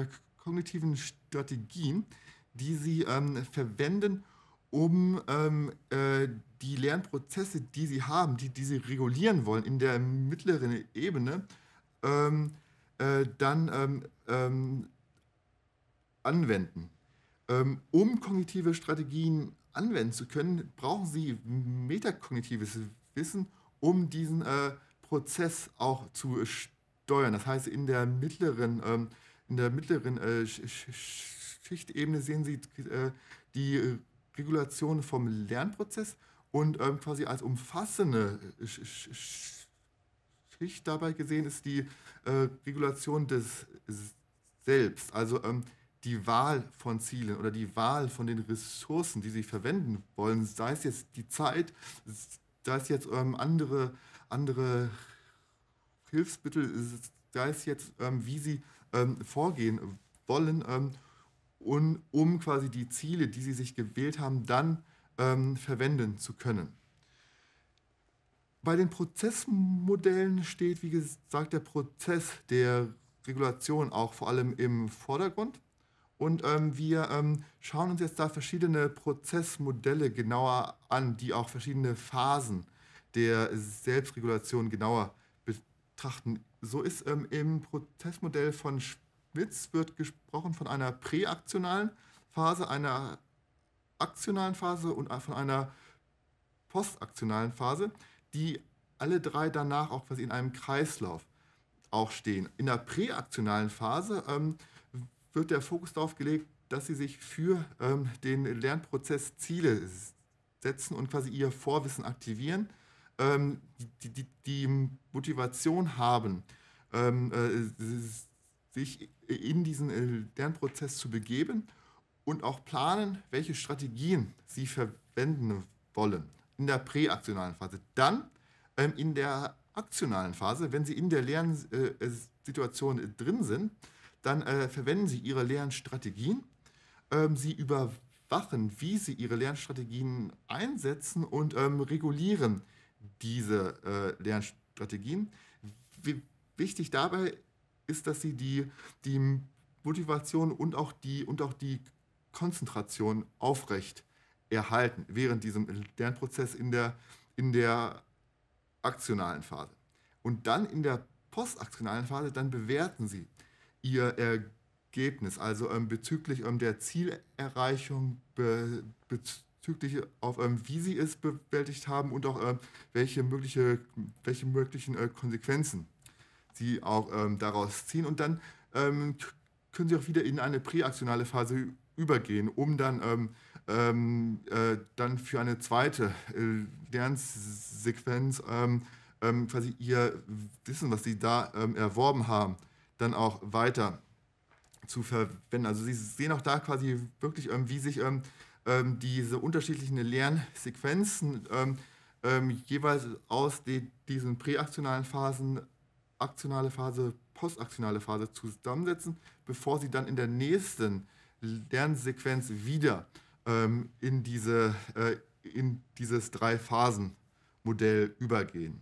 kognitiven Strategien, die sie ähm, verwenden, um ähm, äh, die Lernprozesse, die sie haben, die, die sie regulieren wollen in der mittleren Ebene, ähm, äh, dann ähm, ähm, anwenden. Ähm, um kognitive Strategien anwenden zu können, brauchen Sie metakognitives Wissen, um diesen äh, Prozess auch zu steuern. Das heißt, in der mittleren, ähm, in der mittleren äh, Sch- Sch- Schichtebene sehen Sie äh, die äh, Regulation vom Lernprozess und ähm, quasi als umfassende Sch- Sch- Schicht dabei gesehen ist die äh, Regulation des Selbst, also ähm, die Wahl von Zielen oder die Wahl von den Ressourcen, die Sie verwenden wollen, sei es jetzt die Zeit, sei es jetzt ähm, andere, andere Hilfsmittel, sei es jetzt, ähm, wie Sie ähm, vorgehen wollen, ähm, und, um quasi die Ziele, die Sie sich gewählt haben, dann ähm, verwenden zu können. Bei den Prozessmodellen steht, wie gesagt, der Prozess der Regulation auch vor allem im Vordergrund. Und ähm, wir ähm, schauen uns jetzt da verschiedene Prozessmodelle genauer an, die auch verschiedene Phasen der Selbstregulation genauer betrachten. So ist ähm, im Prozessmodell von Schmitz wird gesprochen von einer präaktionalen Phase, einer aktionalen Phase und von einer postaktionalen Phase, die alle drei danach auch quasi in einem Kreislauf auch stehen. In der präaktionalen Phase ähm, wird der Fokus darauf gelegt, dass sie sich für ähm, den Lernprozess Ziele setzen und quasi ihr Vorwissen aktivieren, ähm, die, die, die Motivation haben, ähm, äh, sich in diesen äh, Lernprozess zu begeben und auch planen, welche Strategien sie verwenden wollen in der präaktionalen Phase. Dann ähm, in der aktionalen Phase, wenn sie in der Lernsituation äh, drin sind, dann äh, verwenden sie ihre Lernstrategien. Ähm, sie überwachen, wie sie ihre Lernstrategien einsetzen und ähm, regulieren diese äh, Lernstrategien. Wie, wichtig dabei ist, dass sie die, die Motivation und auch die, und auch die Konzentration aufrecht erhalten während diesem Lernprozess in der, in der aktionalen Phase. Und dann in der postaktionalen Phase, dann bewerten Sie Ihr Ergebnis, also ähm, bezüglich ähm, der Zielerreichung, be, bezüglich auf ähm, wie Sie es bewältigt haben und auch ähm, welche, mögliche, welche möglichen äh, Konsequenzen Sie auch ähm, daraus ziehen. Und dann ähm, können Sie auch wieder in eine präaktionale Phase übergehen, um dann, ähm, ähm, äh, dann für eine zweite äh, Lernsequenz ähm, ähm, quasi Ihr Wissen, was Sie da ähm, erworben haben, dann auch weiter zu verwenden. Also Sie sehen auch da quasi wirklich, ähm, wie sich ähm, ähm, diese unterschiedlichen Lernsequenzen ähm, ähm, jeweils aus die, diesen präaktionalen Phasen, aktionale Phase, postaktionale Phase zusammensetzen, bevor sie dann in der nächsten Lernsequenz wieder ähm, in, diese, äh, in dieses Drei-Phasen-Modell übergehen.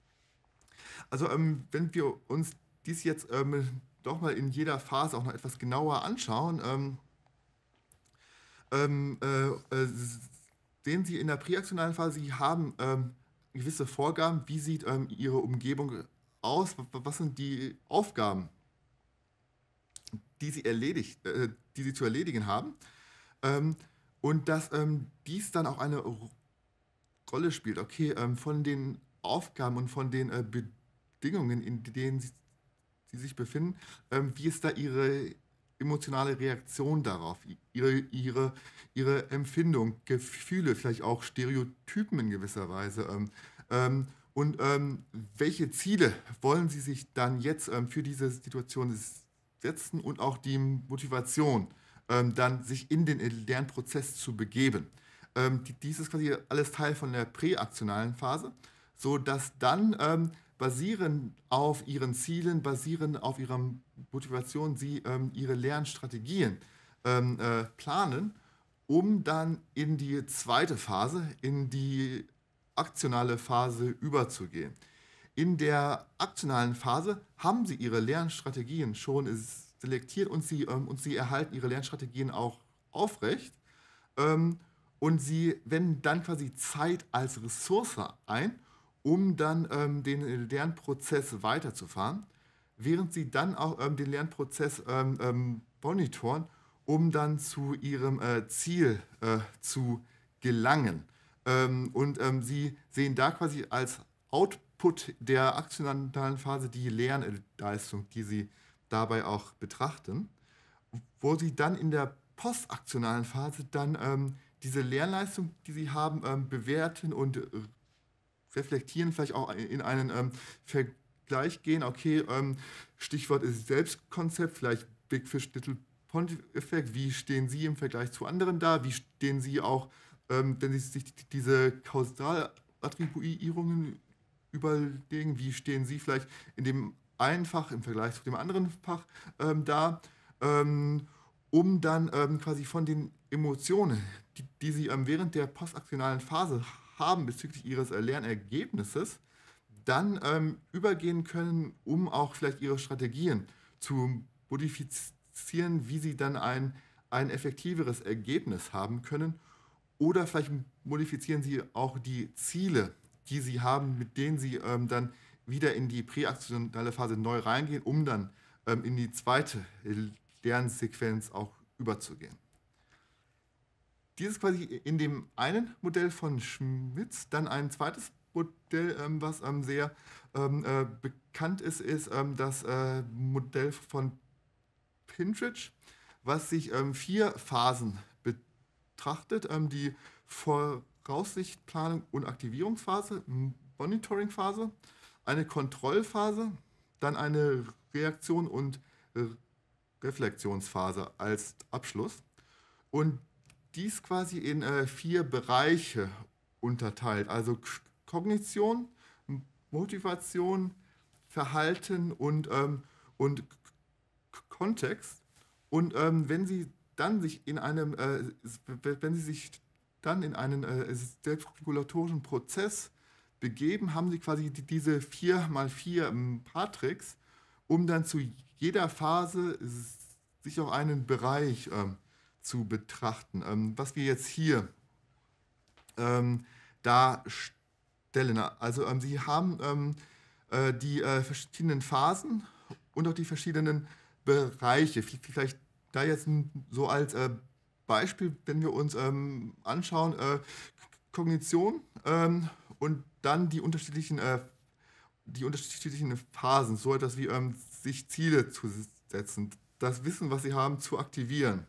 Also ähm, wenn wir uns dies jetzt ähm, doch mal in jeder Phase auch noch etwas genauer anschauen, ähm, ähm, äh, äh, sehen Sie in der präaktionalen Phase, Sie haben ähm, gewisse Vorgaben, wie sieht ähm, Ihre Umgebung aus, was sind die Aufgaben, die Sie, erledigt, äh, die Sie zu erledigen haben, ähm, und dass ähm, dies dann auch eine Rolle spielt. Okay, ähm, von den Aufgaben und von den äh, Bedingungen, in denen Sie die sich befinden, ähm, wie ist da Ihre emotionale Reaktion darauf, Ihre, Ihre, Ihre Empfindung, Gefühle, vielleicht auch Stereotypen in gewisser Weise. Ähm, ähm, und ähm, welche Ziele wollen Sie sich dann jetzt ähm, für diese Situation setzen und auch die Motivation, ähm, dann sich in den Lernprozess zu begeben. Ähm, die, dies ist quasi alles Teil von der präaktionalen Phase, sodass dann ähm, basierend auf ihren Zielen, basierend auf ihrer Motivation, sie ähm, ihre Lernstrategien ähm, äh, planen, um dann in die zweite Phase, in die aktionale Phase überzugehen. In der aktionalen Phase haben sie ihre Lernstrategien schon selektiert und sie, ähm, und sie erhalten ihre Lernstrategien auch aufrecht. Ähm, und sie wenden dann quasi Zeit als Ressource ein, um dann ähm, den Lernprozess weiterzufahren, während sie dann auch ähm, den Lernprozess ähm, ähm, monitoren, um dann zu ihrem äh, Ziel äh, zu gelangen. Ähm, und ähm, sie sehen da quasi als Output der aktionalen Phase die Lernleistung, die sie dabei auch betrachten, wo sie dann in der postaktionalen Phase dann ähm, diese Lernleistung, die sie haben, ähm, bewerten und äh, reflektieren, vielleicht auch in einen ähm, Vergleich gehen. Okay, ähm, Stichwort ist Selbstkonzept, vielleicht Big Fish Little Pond Effekt. Wie stehen Sie im Vergleich zu anderen da? Wie stehen Sie auch, ähm, wenn Sie sich diese Kausalattribuierungen überlegen, wie stehen Sie vielleicht in dem einen Fach im Vergleich zu dem anderen Fach ähm, da, ähm, um dann ähm, quasi von den Emotionen, die, die Sie ähm, während der postaktionalen Phase haben bezüglich Ihres äh, Lernergebnisses, dann ähm, übergehen können, um auch vielleicht Ihre Strategien zu modifizieren, wie Sie dann ein, ein effektiveres Ergebnis haben können. Oder vielleicht modifizieren Sie auch die Ziele, die Sie haben, mit denen Sie ähm, dann wieder in die präaktionale Phase neu reingehen, um dann ähm, in die zweite Lernsequenz auch überzugehen. Dieses quasi in dem einen Modell von Schmitz, dann ein zweites Modell, ähm, was ähm, sehr ähm, äh, bekannt ist, ist ähm, das äh, Modell von Pintridge, was sich ähm, vier Phasen betrachtet, ähm, die Voraussicht, Planung und Aktivierungsphase, Monitoringphase, eine Kontrollphase, dann eine Reaktion und äh, Reflexionsphase als Abschluss. Und dies quasi in äh, vier Bereiche unterteilt, also K Kognition, Motivation, Verhalten und, ähm, und K Kontext. Und ähm, wenn Sie dann sich in einem, äh, wenn Sie sich dann in einen äh, selbstregulatorischen Prozess begeben, haben Sie quasi die, diese vier mal vier Matrix, um dann zu jeder Phase sich auch einen Bereich ähm, zu betrachten. Ähm, was wir jetzt hier ähm, darstellen. Also ähm, Sie haben ähm, äh, die äh, verschiedenen Phasen und auch die verschiedenen Bereiche. Vielleicht da jetzt so als äh, Beispiel, wenn wir uns ähm, anschauen, äh, Kognition ähm, und dann die unterschiedlichen, äh, die unterschiedlichen Phasen, so etwas wie ähm, sich Ziele zu setzen, das Wissen, was Sie haben, zu aktivieren,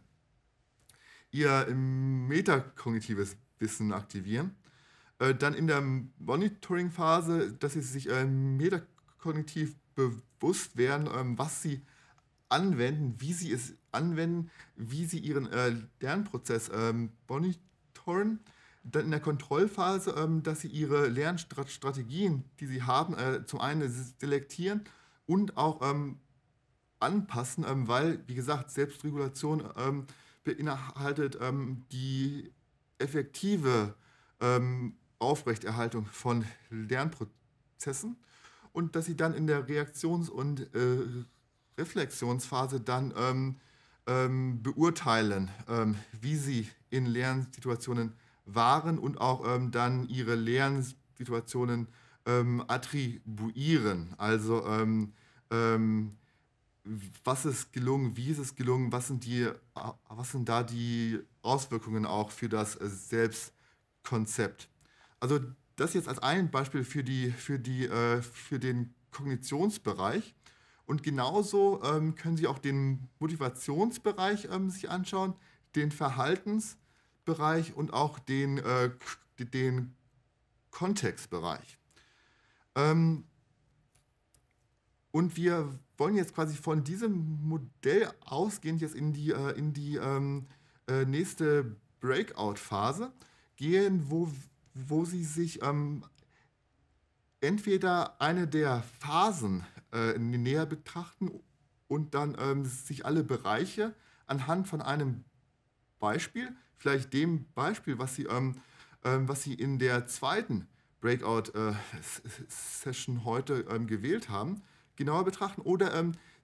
Ihr metakognitives Wissen aktivieren. Äh, dann in der Monitoring-Phase, dass Sie sich äh, metakognitiv bewusst werden, ähm, was Sie anwenden, wie Sie es anwenden, wie Sie Ihren äh, Lernprozess ähm, monitoren. Dann in der Kontrollphase, ähm, dass Sie Ihre Lernstrategien, die Sie haben, äh, zum einen selektieren und auch ähm, anpassen, ähm, weil, wie gesagt, Selbstregulation ähm, beinhaltet ähm, die effektive ähm, Aufrechterhaltung von Lernprozessen und dass sie dann in der Reaktions- und äh, Reflexionsphase dann ähm, ähm, beurteilen, ähm, wie sie in Lernsituationen waren und auch ähm, dann ihre Lernsituationen ähm, attribuieren. Also ähm, ähm, was ist gelungen, wie ist es gelungen, was sind, die, was sind da die Auswirkungen auch für das äh, Selbstkonzept. Also das jetzt als ein Beispiel für, die, für, die, äh, für den Kognitionsbereich. Und genauso ähm, können Sie auch den Motivationsbereich ähm, sich anschauen, den Verhaltensbereich und auch den, äh, den Kontextbereich. Ähm, Und wir wollen jetzt quasi von diesem Modell ausgehend jetzt in die, äh, in die ähm, äh, nächste Breakout-Phase gehen, wo, wo Sie sich ähm, entweder eine der Phasen äh, näher betrachten und dann ähm, sich alle Bereiche anhand von einem Beispiel, vielleicht dem Beispiel, was Sie, ähm, ähm, was Sie in der zweiten Breakout-Session heute ähm, gewählt haben, genauer betrachten oder ähm,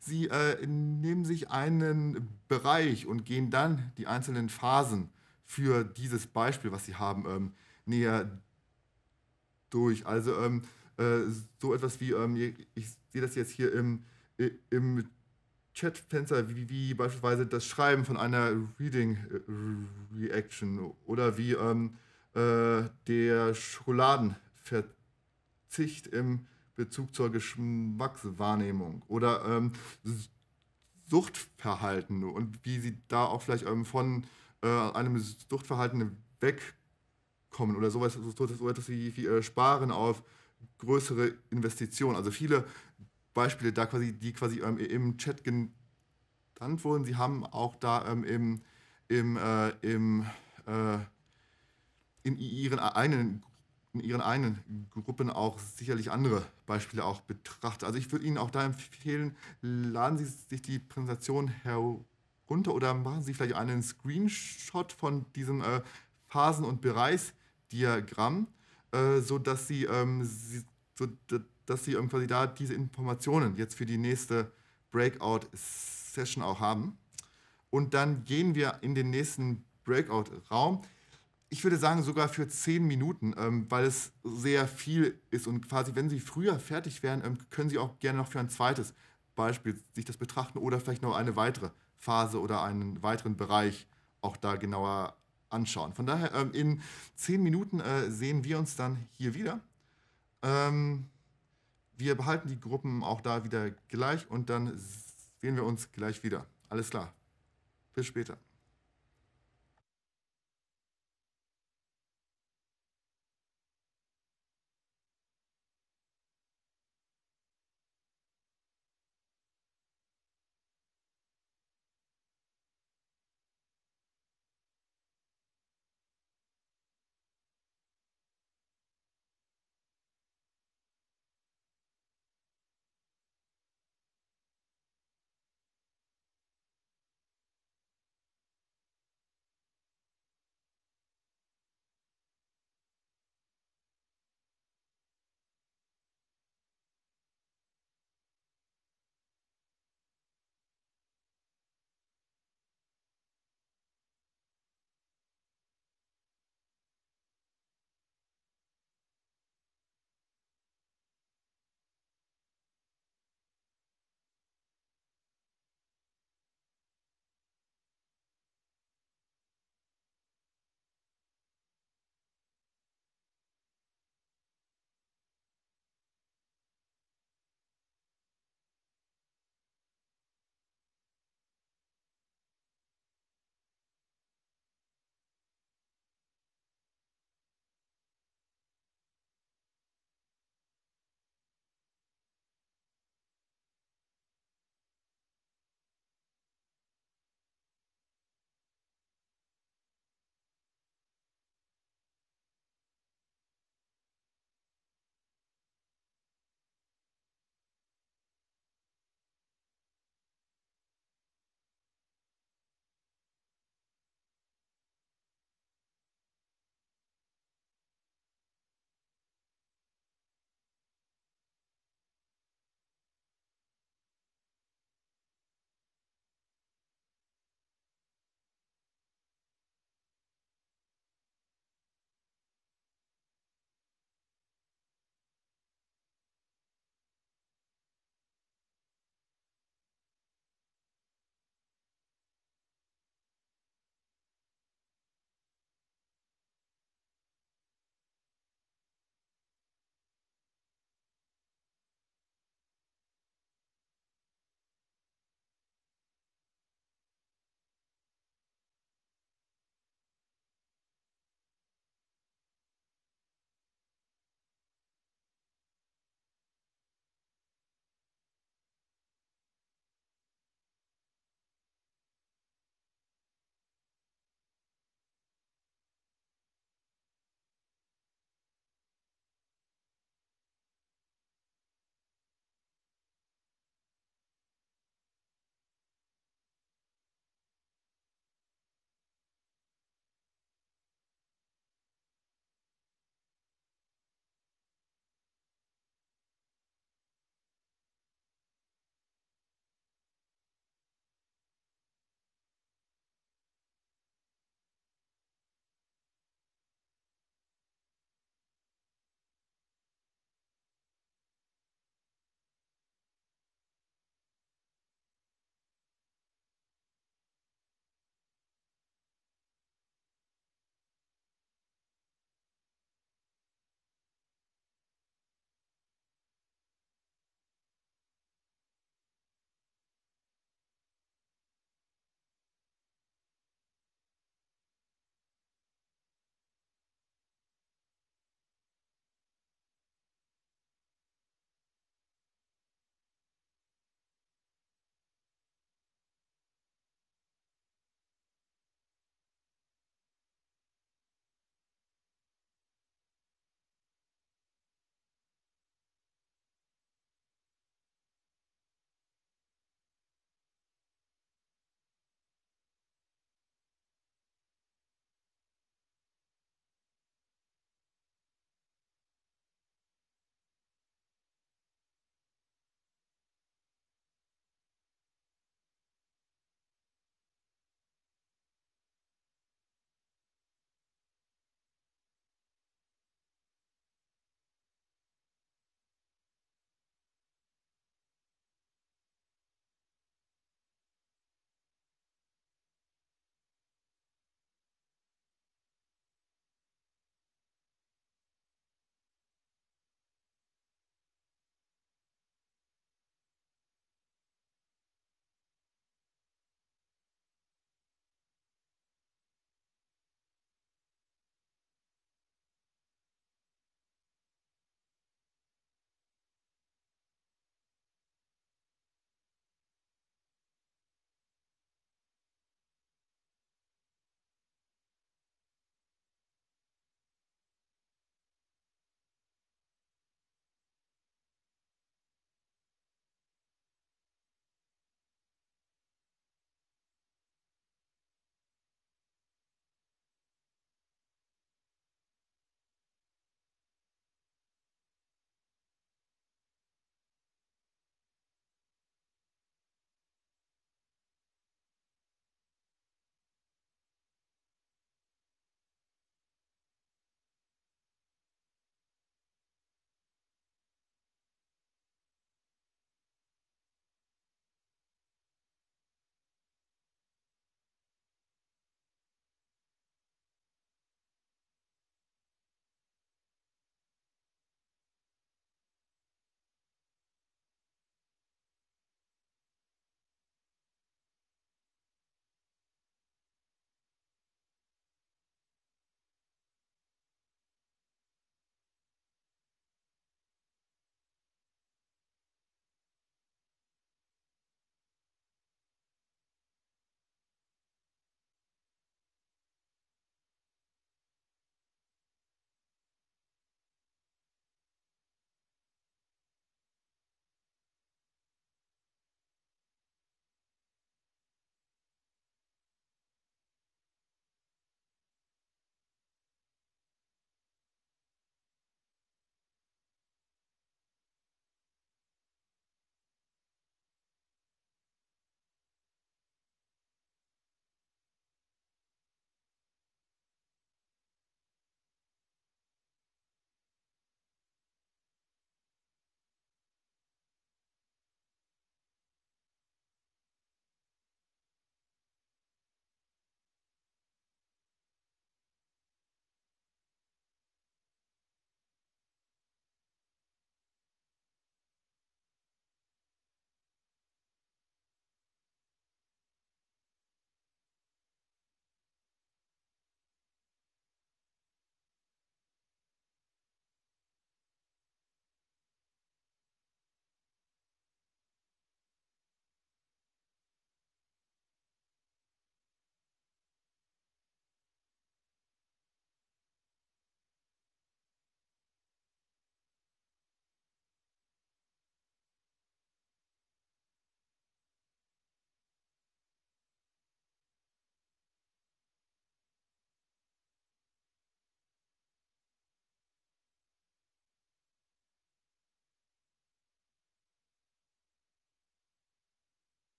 Sie äh, nehmen sich einen Bereich und gehen dann die einzelnen Phasen für dieses Beispiel, was Sie haben, ähm, näher durch. Also ähm, äh, so etwas wie, ähm, ich sehe das jetzt hier im, i- im Chatfenster, wie, wie beispielsweise das Schreiben von einer Reading äh, Reaction oder wie ähm, äh, der Schokoladenverzicht im Bezug zur Geschmackswahrnehmung oder ähm, Suchtverhalten und wie sie da auch vielleicht ähm, von äh, einem Suchtverhalten wegkommen oder sowas, so, so so etwas wie, wie äh, Sparen auf größere Investitionen. Also viele Beispiele da quasi, die quasi ähm, im Chat genannt wurden. Sie haben auch da ähm, im, im, äh, im, äh, in ihren eigenen in ihren eigenen Gruppen auch sicherlich andere Beispiele auch betrachtet. Also ich würde Ihnen auch da empfehlen, laden Sie sich die Präsentation herunter oder machen Sie vielleicht einen Screenshot von diesem äh, Phasen- und Bereichsdiagramm, äh, sodass Sie, ähm, Sie, so, dass Sie ähm, quasi da diese Informationen jetzt für die nächste Breakout-Session auch haben. Und dann gehen wir in den nächsten Breakout-Raum. Ich würde sagen, sogar für zehn Minuten, ähm, weil es sehr viel ist. Und quasi, wenn Sie früher fertig wären, ähm, können Sie auch gerne noch für ein zweites Beispiel sich das betrachten oder vielleicht noch eine weitere Phase oder einen weiteren Bereich auch da genauer anschauen. Von daher, ähm, in zehn Minuten äh, sehen wir uns dann hier wieder. Ähm, Wir behalten die Gruppen auch da wieder gleich und dann sehen wir uns gleich wieder. Alles klar. Bis später.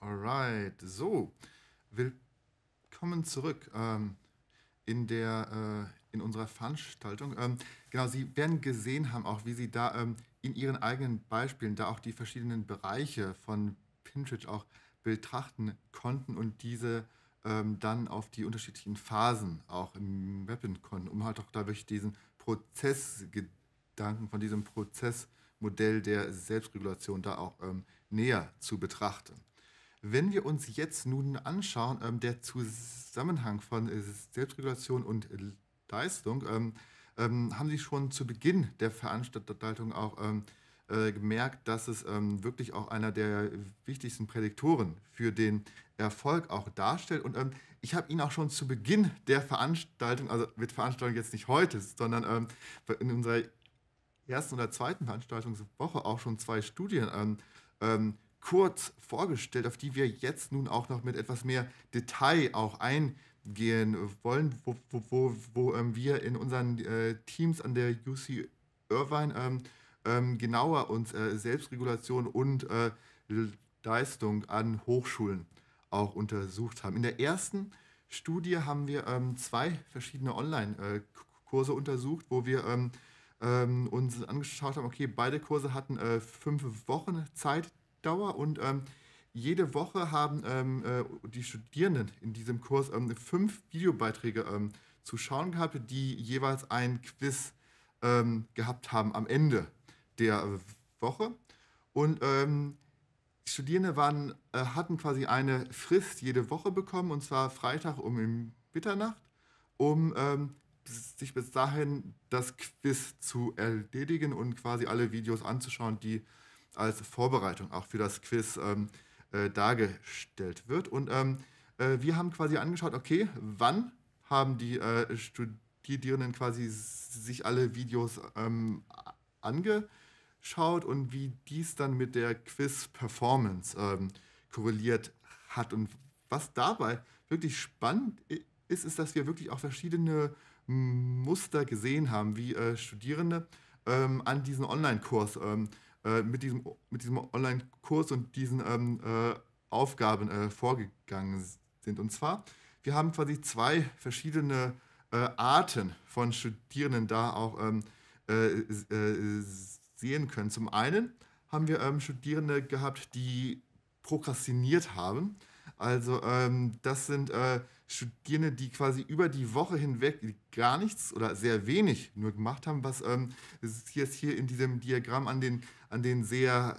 Alright, so, willkommen zurück ähm, in, der, äh, in unserer Veranstaltung. Ähm, genau, Sie werden gesehen haben, auch wie Sie da ähm, in Ihren eigenen Beispielen da auch die verschiedenen Bereiche von Pinterest auch betrachten konnten und diese ähm, dann auf die unterschiedlichen Phasen auch mappen konnten, um halt auch da wirklich diesen Prozessgedanken von diesem Prozessmodell der Selbstregulation da auch ähm, näher zu betrachten. Wenn wir uns jetzt nun anschauen, ähm, der Zusammenhang von äh, Selbstregulation und äh, Leistung, ähm, ähm, haben Sie schon zu Beginn der Veranstaltung auch ähm, äh, gemerkt, dass es ähm, wirklich auch einer der wichtigsten Prädiktoren für den Erfolg auch darstellt. Und ähm, ich habe Ihnen auch schon zu Beginn der Veranstaltung, also mit Veranstaltung jetzt nicht heute, sondern ähm, in unserer ersten oder zweiten Veranstaltungswoche auch schon zwei Studien ähm, ähm, kurz vorgestellt, auf die wir jetzt nun auch noch mit etwas mehr Detail auch eingehen wollen, wo, wo, wo, wo ähm, wir in unseren äh, Teams an der U C Irvine ähm, ähm, genauer uns äh, Selbstregulation und äh, Leistung an Hochschulen auch untersucht haben. In der ersten Studie haben wir ähm, zwei verschiedene Online-Kurse untersucht, wo wir ähm, ähm, uns angeschaut haben, okay, beide Kurse hatten äh, fünf Wochen Zeitdauer und ähm, jede Woche haben ähm, äh, die Studierenden in diesem Kurs ähm, fünf Videobeiträge ähm, zu schauen gehabt, die jeweils ein Quiz ähm, gehabt haben am Ende der äh, Woche. Und ähm, die Studierenden waren, äh, hatten quasi eine Frist jede Woche bekommen, und zwar Freitag um Mitternacht, um ähm, sich bis dahin das Quiz zu erledigen und quasi alle Videos anzuschauen, die als Vorbereitung auch für das Quiz ähm, äh, dargestellt wird. Und ähm, äh, wir haben quasi angeschaut, okay, wann haben die äh, Studierenden quasi sich alle Videos ähm, angeschaut und wie dies dann mit der Quiz-Performance ähm, korreliert hat. Und was dabei wirklich spannend ist, ist, dass wir wirklich auch verschiedene Muster gesehen haben, wie äh, Studierende ähm, an diesen Online-Kurs, ähm, äh, mit diesem, mit diesem Online-Kurs und diesen ähm, äh, Aufgaben äh, vorgegangen sind. Und zwar, wir haben quasi zwei verschiedene äh, Arten von Studierenden da auch ähm, äh, äh, sehen können. Zum einen haben wir ähm, Studierende gehabt, die prokrastiniert haben. Also ähm, das sind äh, Studierende, die quasi über die Woche hinweg gar nichts oder sehr wenig nur gemacht haben, was ähm, Sie jetzt hier in diesem Diagramm an den, an den sehr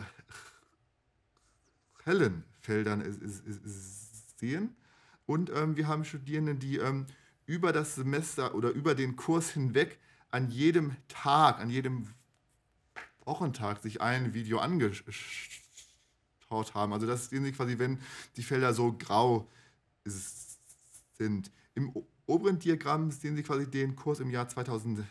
hellen Feldern ist, ist, ist, sehen. Und ähm, wir haben Studierende, die ähm, über das Semester oder über den Kurs hinweg an jedem Tag, an jedem Wochentag sich ein Video angeschaut haben. Also das sehen Sie quasi, wenn die Felder so grau sind. Im oberen Diagramm sehen Sie quasi den Kurs im Jahr zweitausendsechzehn,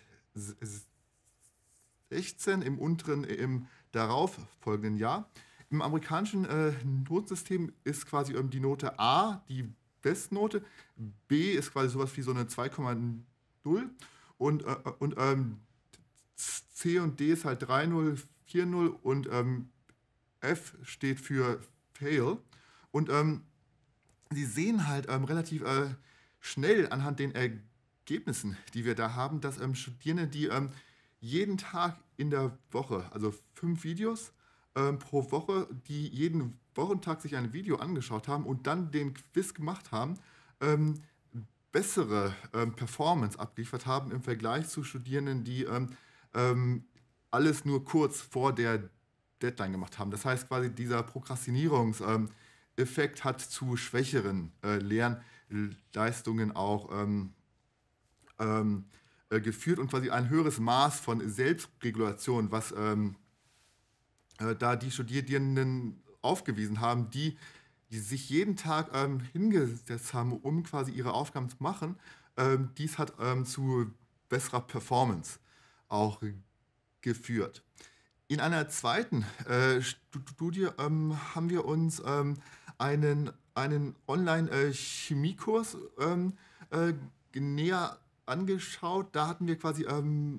im unteren im darauffolgenden Jahr. Im amerikanischen äh, Notensystem ist quasi ähm, die Note A die Bestnote, B ist quasi sowas wie so eine zwei Komma null und, äh, und ähm, C und D ist halt drei Komma null, vier Komma null und ähm, F steht für Fail. Und ähm, Sie sehen halt ähm, relativ äh, schnell anhand den Ergebnissen, die wir da haben, dass ähm, Studierende, die ähm, jeden Tag in der Woche, also fünf Videos ähm, pro Woche, die jeden Wochentag sich ein Video angeschaut haben und dann den Quiz gemacht haben, ähm, bessere ähm, Performance abgeliefert haben im Vergleich zu Studierenden, die ähm, ähm, alles nur kurz vor der Deadline gemacht haben. Das heißt quasi, dieser Prokrastinierungseffekt ähm, hat zu schwächeren äh, Lernleistungen auch ähm, ähm, äh, geführt und quasi ein höheres Maß von Selbstregulation, was ähm, äh, da die Studierenden aufgewiesen haben, die, die sich jeden Tag ähm, hingesetzt haben, um quasi ihre Aufgaben zu machen. Ähm, dies hat ähm, zu besserer Performance auch geführt. In einer zweiten äh, Studie ähm, haben wir uns ähm, einen, einen Online-Chemiekurs ähm, äh, näher angeschaut. Da hatten wir quasi ähm,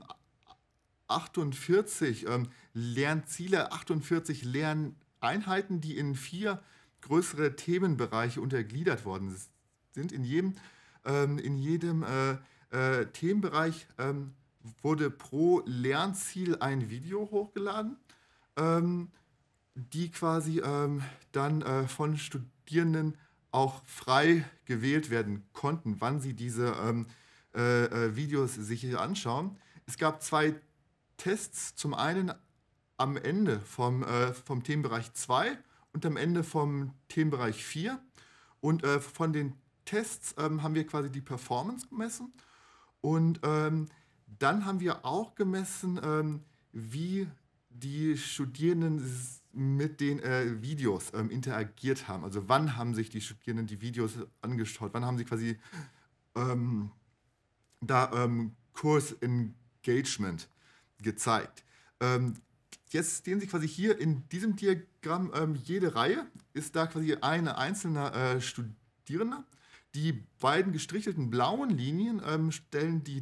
achtundvierzig ähm, Lernziele, achtundvierzig Lerneinheiten, die in vier größere Themenbereiche untergliedert worden sind. In jedem, ähm, in jedem äh, äh, Themenbereich ähm, wurde pro Lernziel ein Video hochgeladen, ähm, die quasi ähm, dann äh, von Studierenden auch frei gewählt werden konnten, wann sie diese ähm, äh, äh, Videos sich anschauen. Es gab zwei Tests, zum einen am Ende vom, äh, vom Themenbereich zwei und am Ende vom Themenbereich vier. Und äh, von den Tests ähm, haben wir quasi die Performance gemessen. Und ähm, dann haben wir auch gemessen, ähm, wie die Studierenden s- mit den äh, Videos ähm, interagiert haben. Also wann haben sich die Studierenden die Videos angeschaut, wann haben sie quasi ähm, da ähm, Kurs-Engagement gezeigt. Ähm, Jetzt sehen Sie quasi hier in diesem Diagramm, ähm, jede Reihe ist da quasi eine einzelne äh, Studierender. Die beiden gestrichelten blauen Linien ähm, stellen die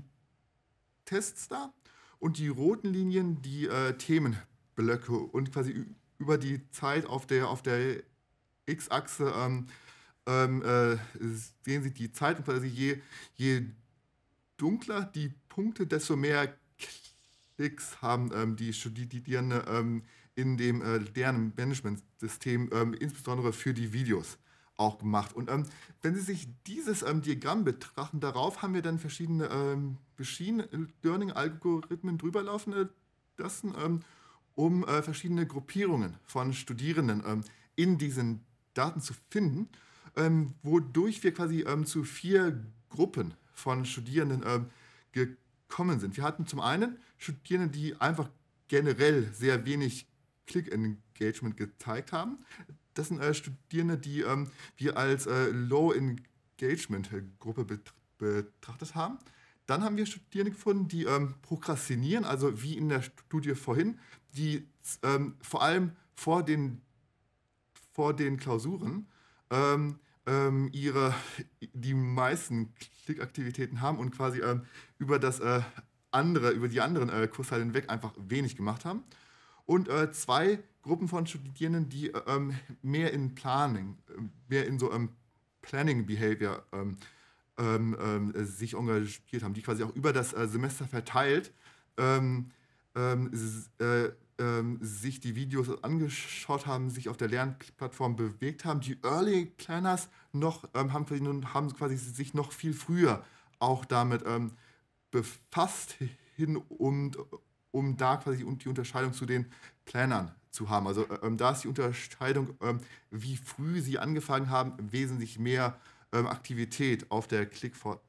Tests dar und die roten Linien die äh, Themenblöcke und quasi ü- über die Zeit auf der, auf der X-Achse ähm, ähm, äh, sehen Sie die Zeit und quasi je, je dunkler die Punkte, desto mehr Klicks haben ähm, die Studierenden ähm, in dem äh, Lernmanagementsystem, ähm, insbesondere für die Videos, auch gemacht. Und ähm, wenn Sie sich dieses ähm, Diagramm betrachten, darauf haben wir dann verschiedene ähm, Machine Learning-Algorithmen drüber laufen äh, lassen, ähm, um äh, verschiedene Gruppierungen von Studierenden ähm, in diesen Daten zu finden, ähm, wodurch wir quasi ähm, zu vier Gruppen von Studierenden ähm, gekommen sind. Wir hatten zum einen Studierende, die einfach generell sehr wenig Click-Engagement gezeigt haben. Das sind äh, Studierende, die ähm, wir als äh, Low-Engagement-Gruppe bet betrachtet haben. Dann haben wir Studierende gefunden, die ähm, prokrastinieren, also wie in der Studie vorhin, die ähm, vor allem vor den, vor den Klausuren ähm, ähm, ihre, die meisten Klickaktivitäten haben und quasi ähm, über das äh, andere, über die anderen äh, Kursteile hinweg einfach wenig gemacht haben. Und äh, zwei Gruppen von Studierenden, die äh, ähm, mehr in Planning, äh, mehr in so ähm, Planning Behavior ähm, ähm, ähm, sich engagiert haben, die quasi auch über das äh, Semester verteilt ähm, ähm, s- äh, ähm, sich die Videos angeschaut haben, sich auf der Lernplattform bewegt haben. Die Early Planners noch, ähm, haben, quasi, nun- haben quasi sich noch viel früher auch damit ähm, befasst hin, um, um da quasi und die Unterscheidung zu den Plannern zu haben. Also äh, ähm, da ist die Unterscheidung, ähm, wie früh sie angefangen haben, wesentlich mehr ähm, Aktivität auf der Klick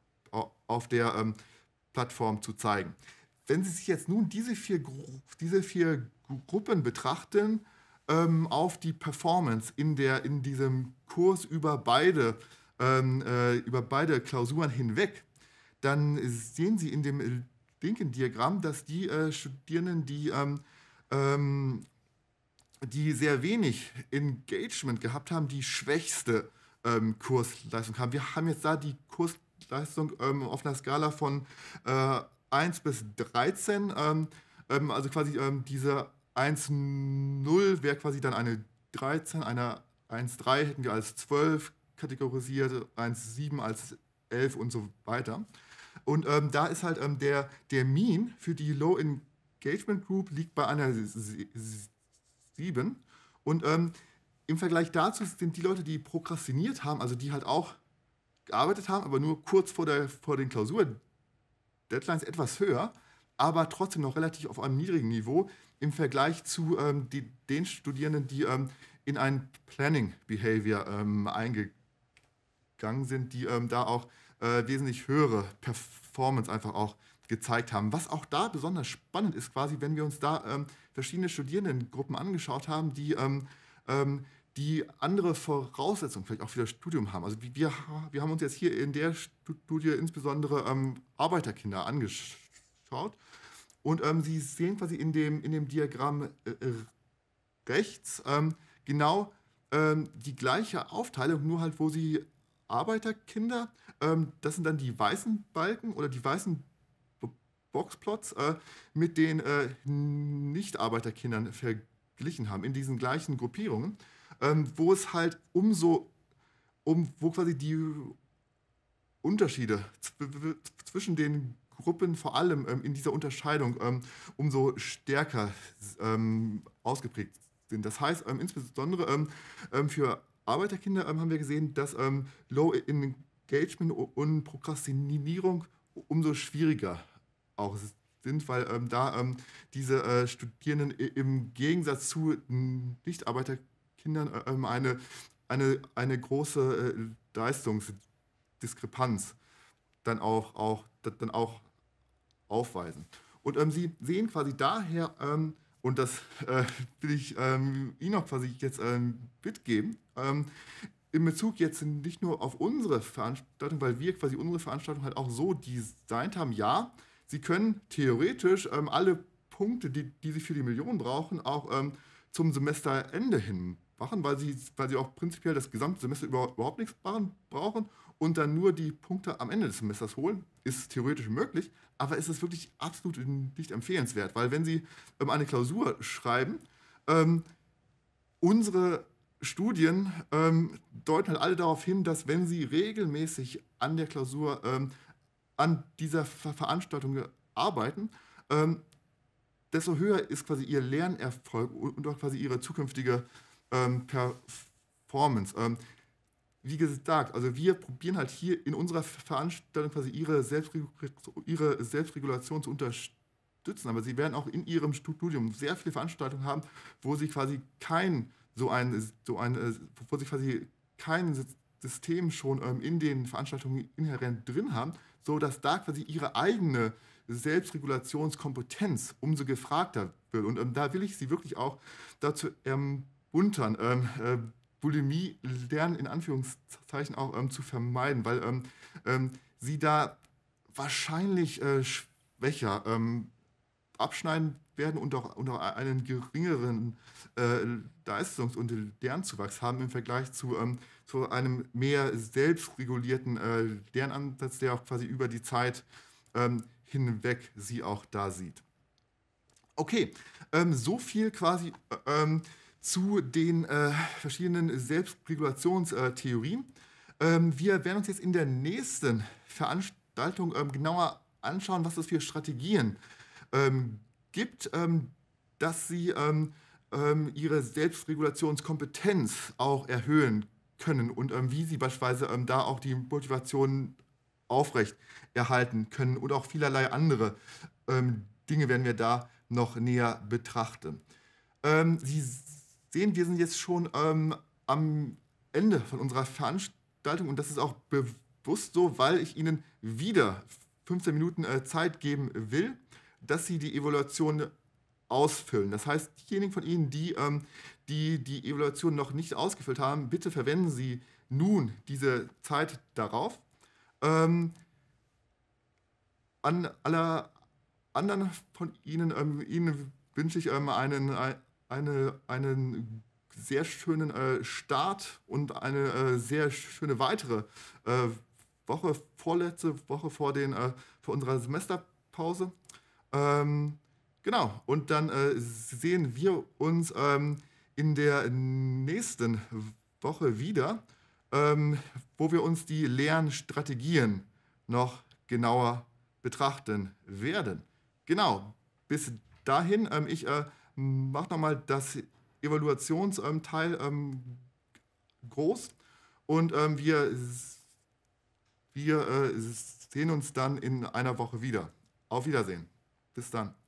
auf der ähm, Plattform zu zeigen. Wenn Sie sich jetzt nun diese vier, Gru diese vier Gru Gruppen betrachten, ähm, auf die Performance in, der, in diesem Kurs über beide, ähm, äh, über beide Klausuren hinweg, dann sehen Sie in dem äh, linken Diagramm, dass die äh, Studierenden, die, ähm, ähm, die sehr wenig Engagement gehabt haben, die schwächste ähm, Kursleistung haben. Wir haben jetzt da die Kursleistung ähm, auf einer Skala von äh, eins bis dreizehn. Ähm, ähm, also quasi ähm, diese eins null wäre quasi dann eine dreizehn, eine eins drei hätten wir als zwölf kategorisiert, eins Komma sieben als elf und so weiter. Und ähm, da ist halt ähm, der, der Mean für die Low Engagement Group liegt bei einer sieben. Und ähm, im Vergleich dazu sind die Leute, die prokrastiniert haben, also die halt auch gearbeitet haben, aber nur kurz vor, der, vor den Klausurdeadlines etwas höher, aber trotzdem noch relativ auf einem niedrigen Niveau im Vergleich zu ähm, die, den Studierenden, die ähm, in ein Planning Behavior ähm, eingegangen sind, die ähm, da auch äh, wesentlich höhere Performance einfach auch gezeigt haben. Was auch da besonders spannend ist, quasi, wenn wir uns da ähm, verschiedene Studierendengruppen angeschaut haben, die, ähm, ähm, die andere Voraussetzungen vielleicht auch für das Studium haben. Also wir, wir haben uns jetzt hier in der Studie insbesondere ähm, Arbeiterkinder angeschaut und ähm, Sie sehen quasi in dem, in dem Diagramm äh, rechts ähm, genau ähm, die gleiche Aufteilung, nur halt, wo Sie Arbeiterkinder, ähm, das sind dann die weißen Balken oder die weißen Boxplots äh, mit den äh, Nicht-Arbeiterkindern verglichen haben, in diesen gleichen Gruppierungen. ähm, wo es halt umso, um, wo quasi die Unterschiede zw- zwischen den Gruppen vor allem ähm, in dieser Unterscheidung ähm, umso stärker ähm, ausgeprägt sind. Das heißt, ähm, insbesondere ähm, ähm, für Arbeiterkinder ähm, haben wir gesehen, dass ähm, Low Engagement und Prokrastinierung umso schwieriger auch sind, weil ähm, da ähm, diese äh, Studierenden i- im Gegensatz zu Nichtarbeiterkindern äh, ähm, eine, eine, eine große äh, Leistungsdiskrepanz dann auch, auch, dann auch aufweisen. Und ähm, Sie sehen quasi daher, ähm, und das äh, will ich ähm, Ihnen auch quasi jetzt ähm, mitgeben, ähm, in Bezug jetzt nicht nur auf unsere Veranstaltung, weil wir quasi unsere Veranstaltung halt auch so designt haben, ja, Sie können theoretisch ähm, alle Punkte, die, die Sie für die Million brauchen, auch ähm, zum Semesterende hin machen, weil Sie, weil Sie auch prinzipiell das gesamte Semester über, überhaupt nichts machen, brauchen und dann nur die Punkte am Ende des Semesters holen. Ist theoretisch möglich, aber es ist wirklich absolut nicht empfehlenswert, weil wenn Sie ähm, eine Klausur schreiben, ähm, unsere Studien ähm, deuten halt alle darauf hin, dass wenn Sie regelmäßig an der Klausur, ähm, an dieser Ver Veranstaltung arbeiten, ähm, desto höher ist quasi Ihr Lernerfolg und auch quasi Ihre zukünftige ähm, Performance. Ähm, wie gesagt, also wir probieren halt hier in unserer Veranstaltung quasi ihre, Selbstregu ihre Selbstregulation zu unterstützen. Aber sie werden auch in ihrem Studium sehr viele Veranstaltungen haben, wo sie quasi kein so ein, so ein äh, wo sie quasi kein System schon ähm, in den Veranstaltungen inhärent drin haben, sodass da quasi ihre eigene Selbstregulationskompetenz umso gefragter wird. Und ähm, da will ich Sie wirklich auch dazu ermuntern, ähm, äh, Bulimie lernen, in Anführungszeichen auch ähm, zu vermeiden, weil ähm, ähm, sie da wahrscheinlich äh, schwächer ähm, abschneiden werden und auch, und auch einen geringeren äh, Leistungs- und Lernzuwachs haben im Vergleich zu, ähm, zu einem mehr selbstregulierten äh, Lernansatz, der auch quasi über die Zeit ähm, hinweg sie auch da sieht. Okay, ähm, so viel quasi äh, ähm, zu den äh, verschiedenen Selbstregulationstheorien. Ähm, wir werden uns jetzt in der nächsten Veranstaltung ähm, genauer anschauen, was es für Strategien ähm, gibt, ähm, dass sie ähm, ähm, ihre Selbstregulationskompetenz auch erhöhen können und ähm, wie sie beispielsweise ähm, da auch die Motivation aufrecht erhalten können und auch vielerlei andere ähm, Dinge werden wir da noch näher betrachten. Ähm, Sie sehen, wir sind jetzt schon ähm, am Ende von unserer Veranstaltung und das ist auch bewusst so, weil ich Ihnen wieder fünfzehn Minuten äh, Zeit geben will, dass Sie die Evaluation ausfüllen. Das heißt, diejenigen von Ihnen, die ähm, die, die Evaluation noch nicht ausgefüllt haben, bitte verwenden Sie nun diese Zeit darauf. Ähm, an alle anderen von Ihnen, ähm, Ihnen wünsche ich ähm, einen, ein- eine, einen sehr schönen äh, Start und eine äh, sehr schöne weitere äh, Woche, vorletzte Woche vor, den, äh, vor unserer Semesterpause. Ähm, genau, und dann äh, sehen wir uns ähm, in der nächsten Woche wieder, ähm, wo wir uns die Lernstrategien noch genauer betrachten werden. Genau, bis dahin, ähm, ich äh, mache nochmal das Evaluationsteil ähm, groß und ähm, wir, wir äh, sehen uns dann in einer Woche wieder. Auf Wiedersehen. Bis dann.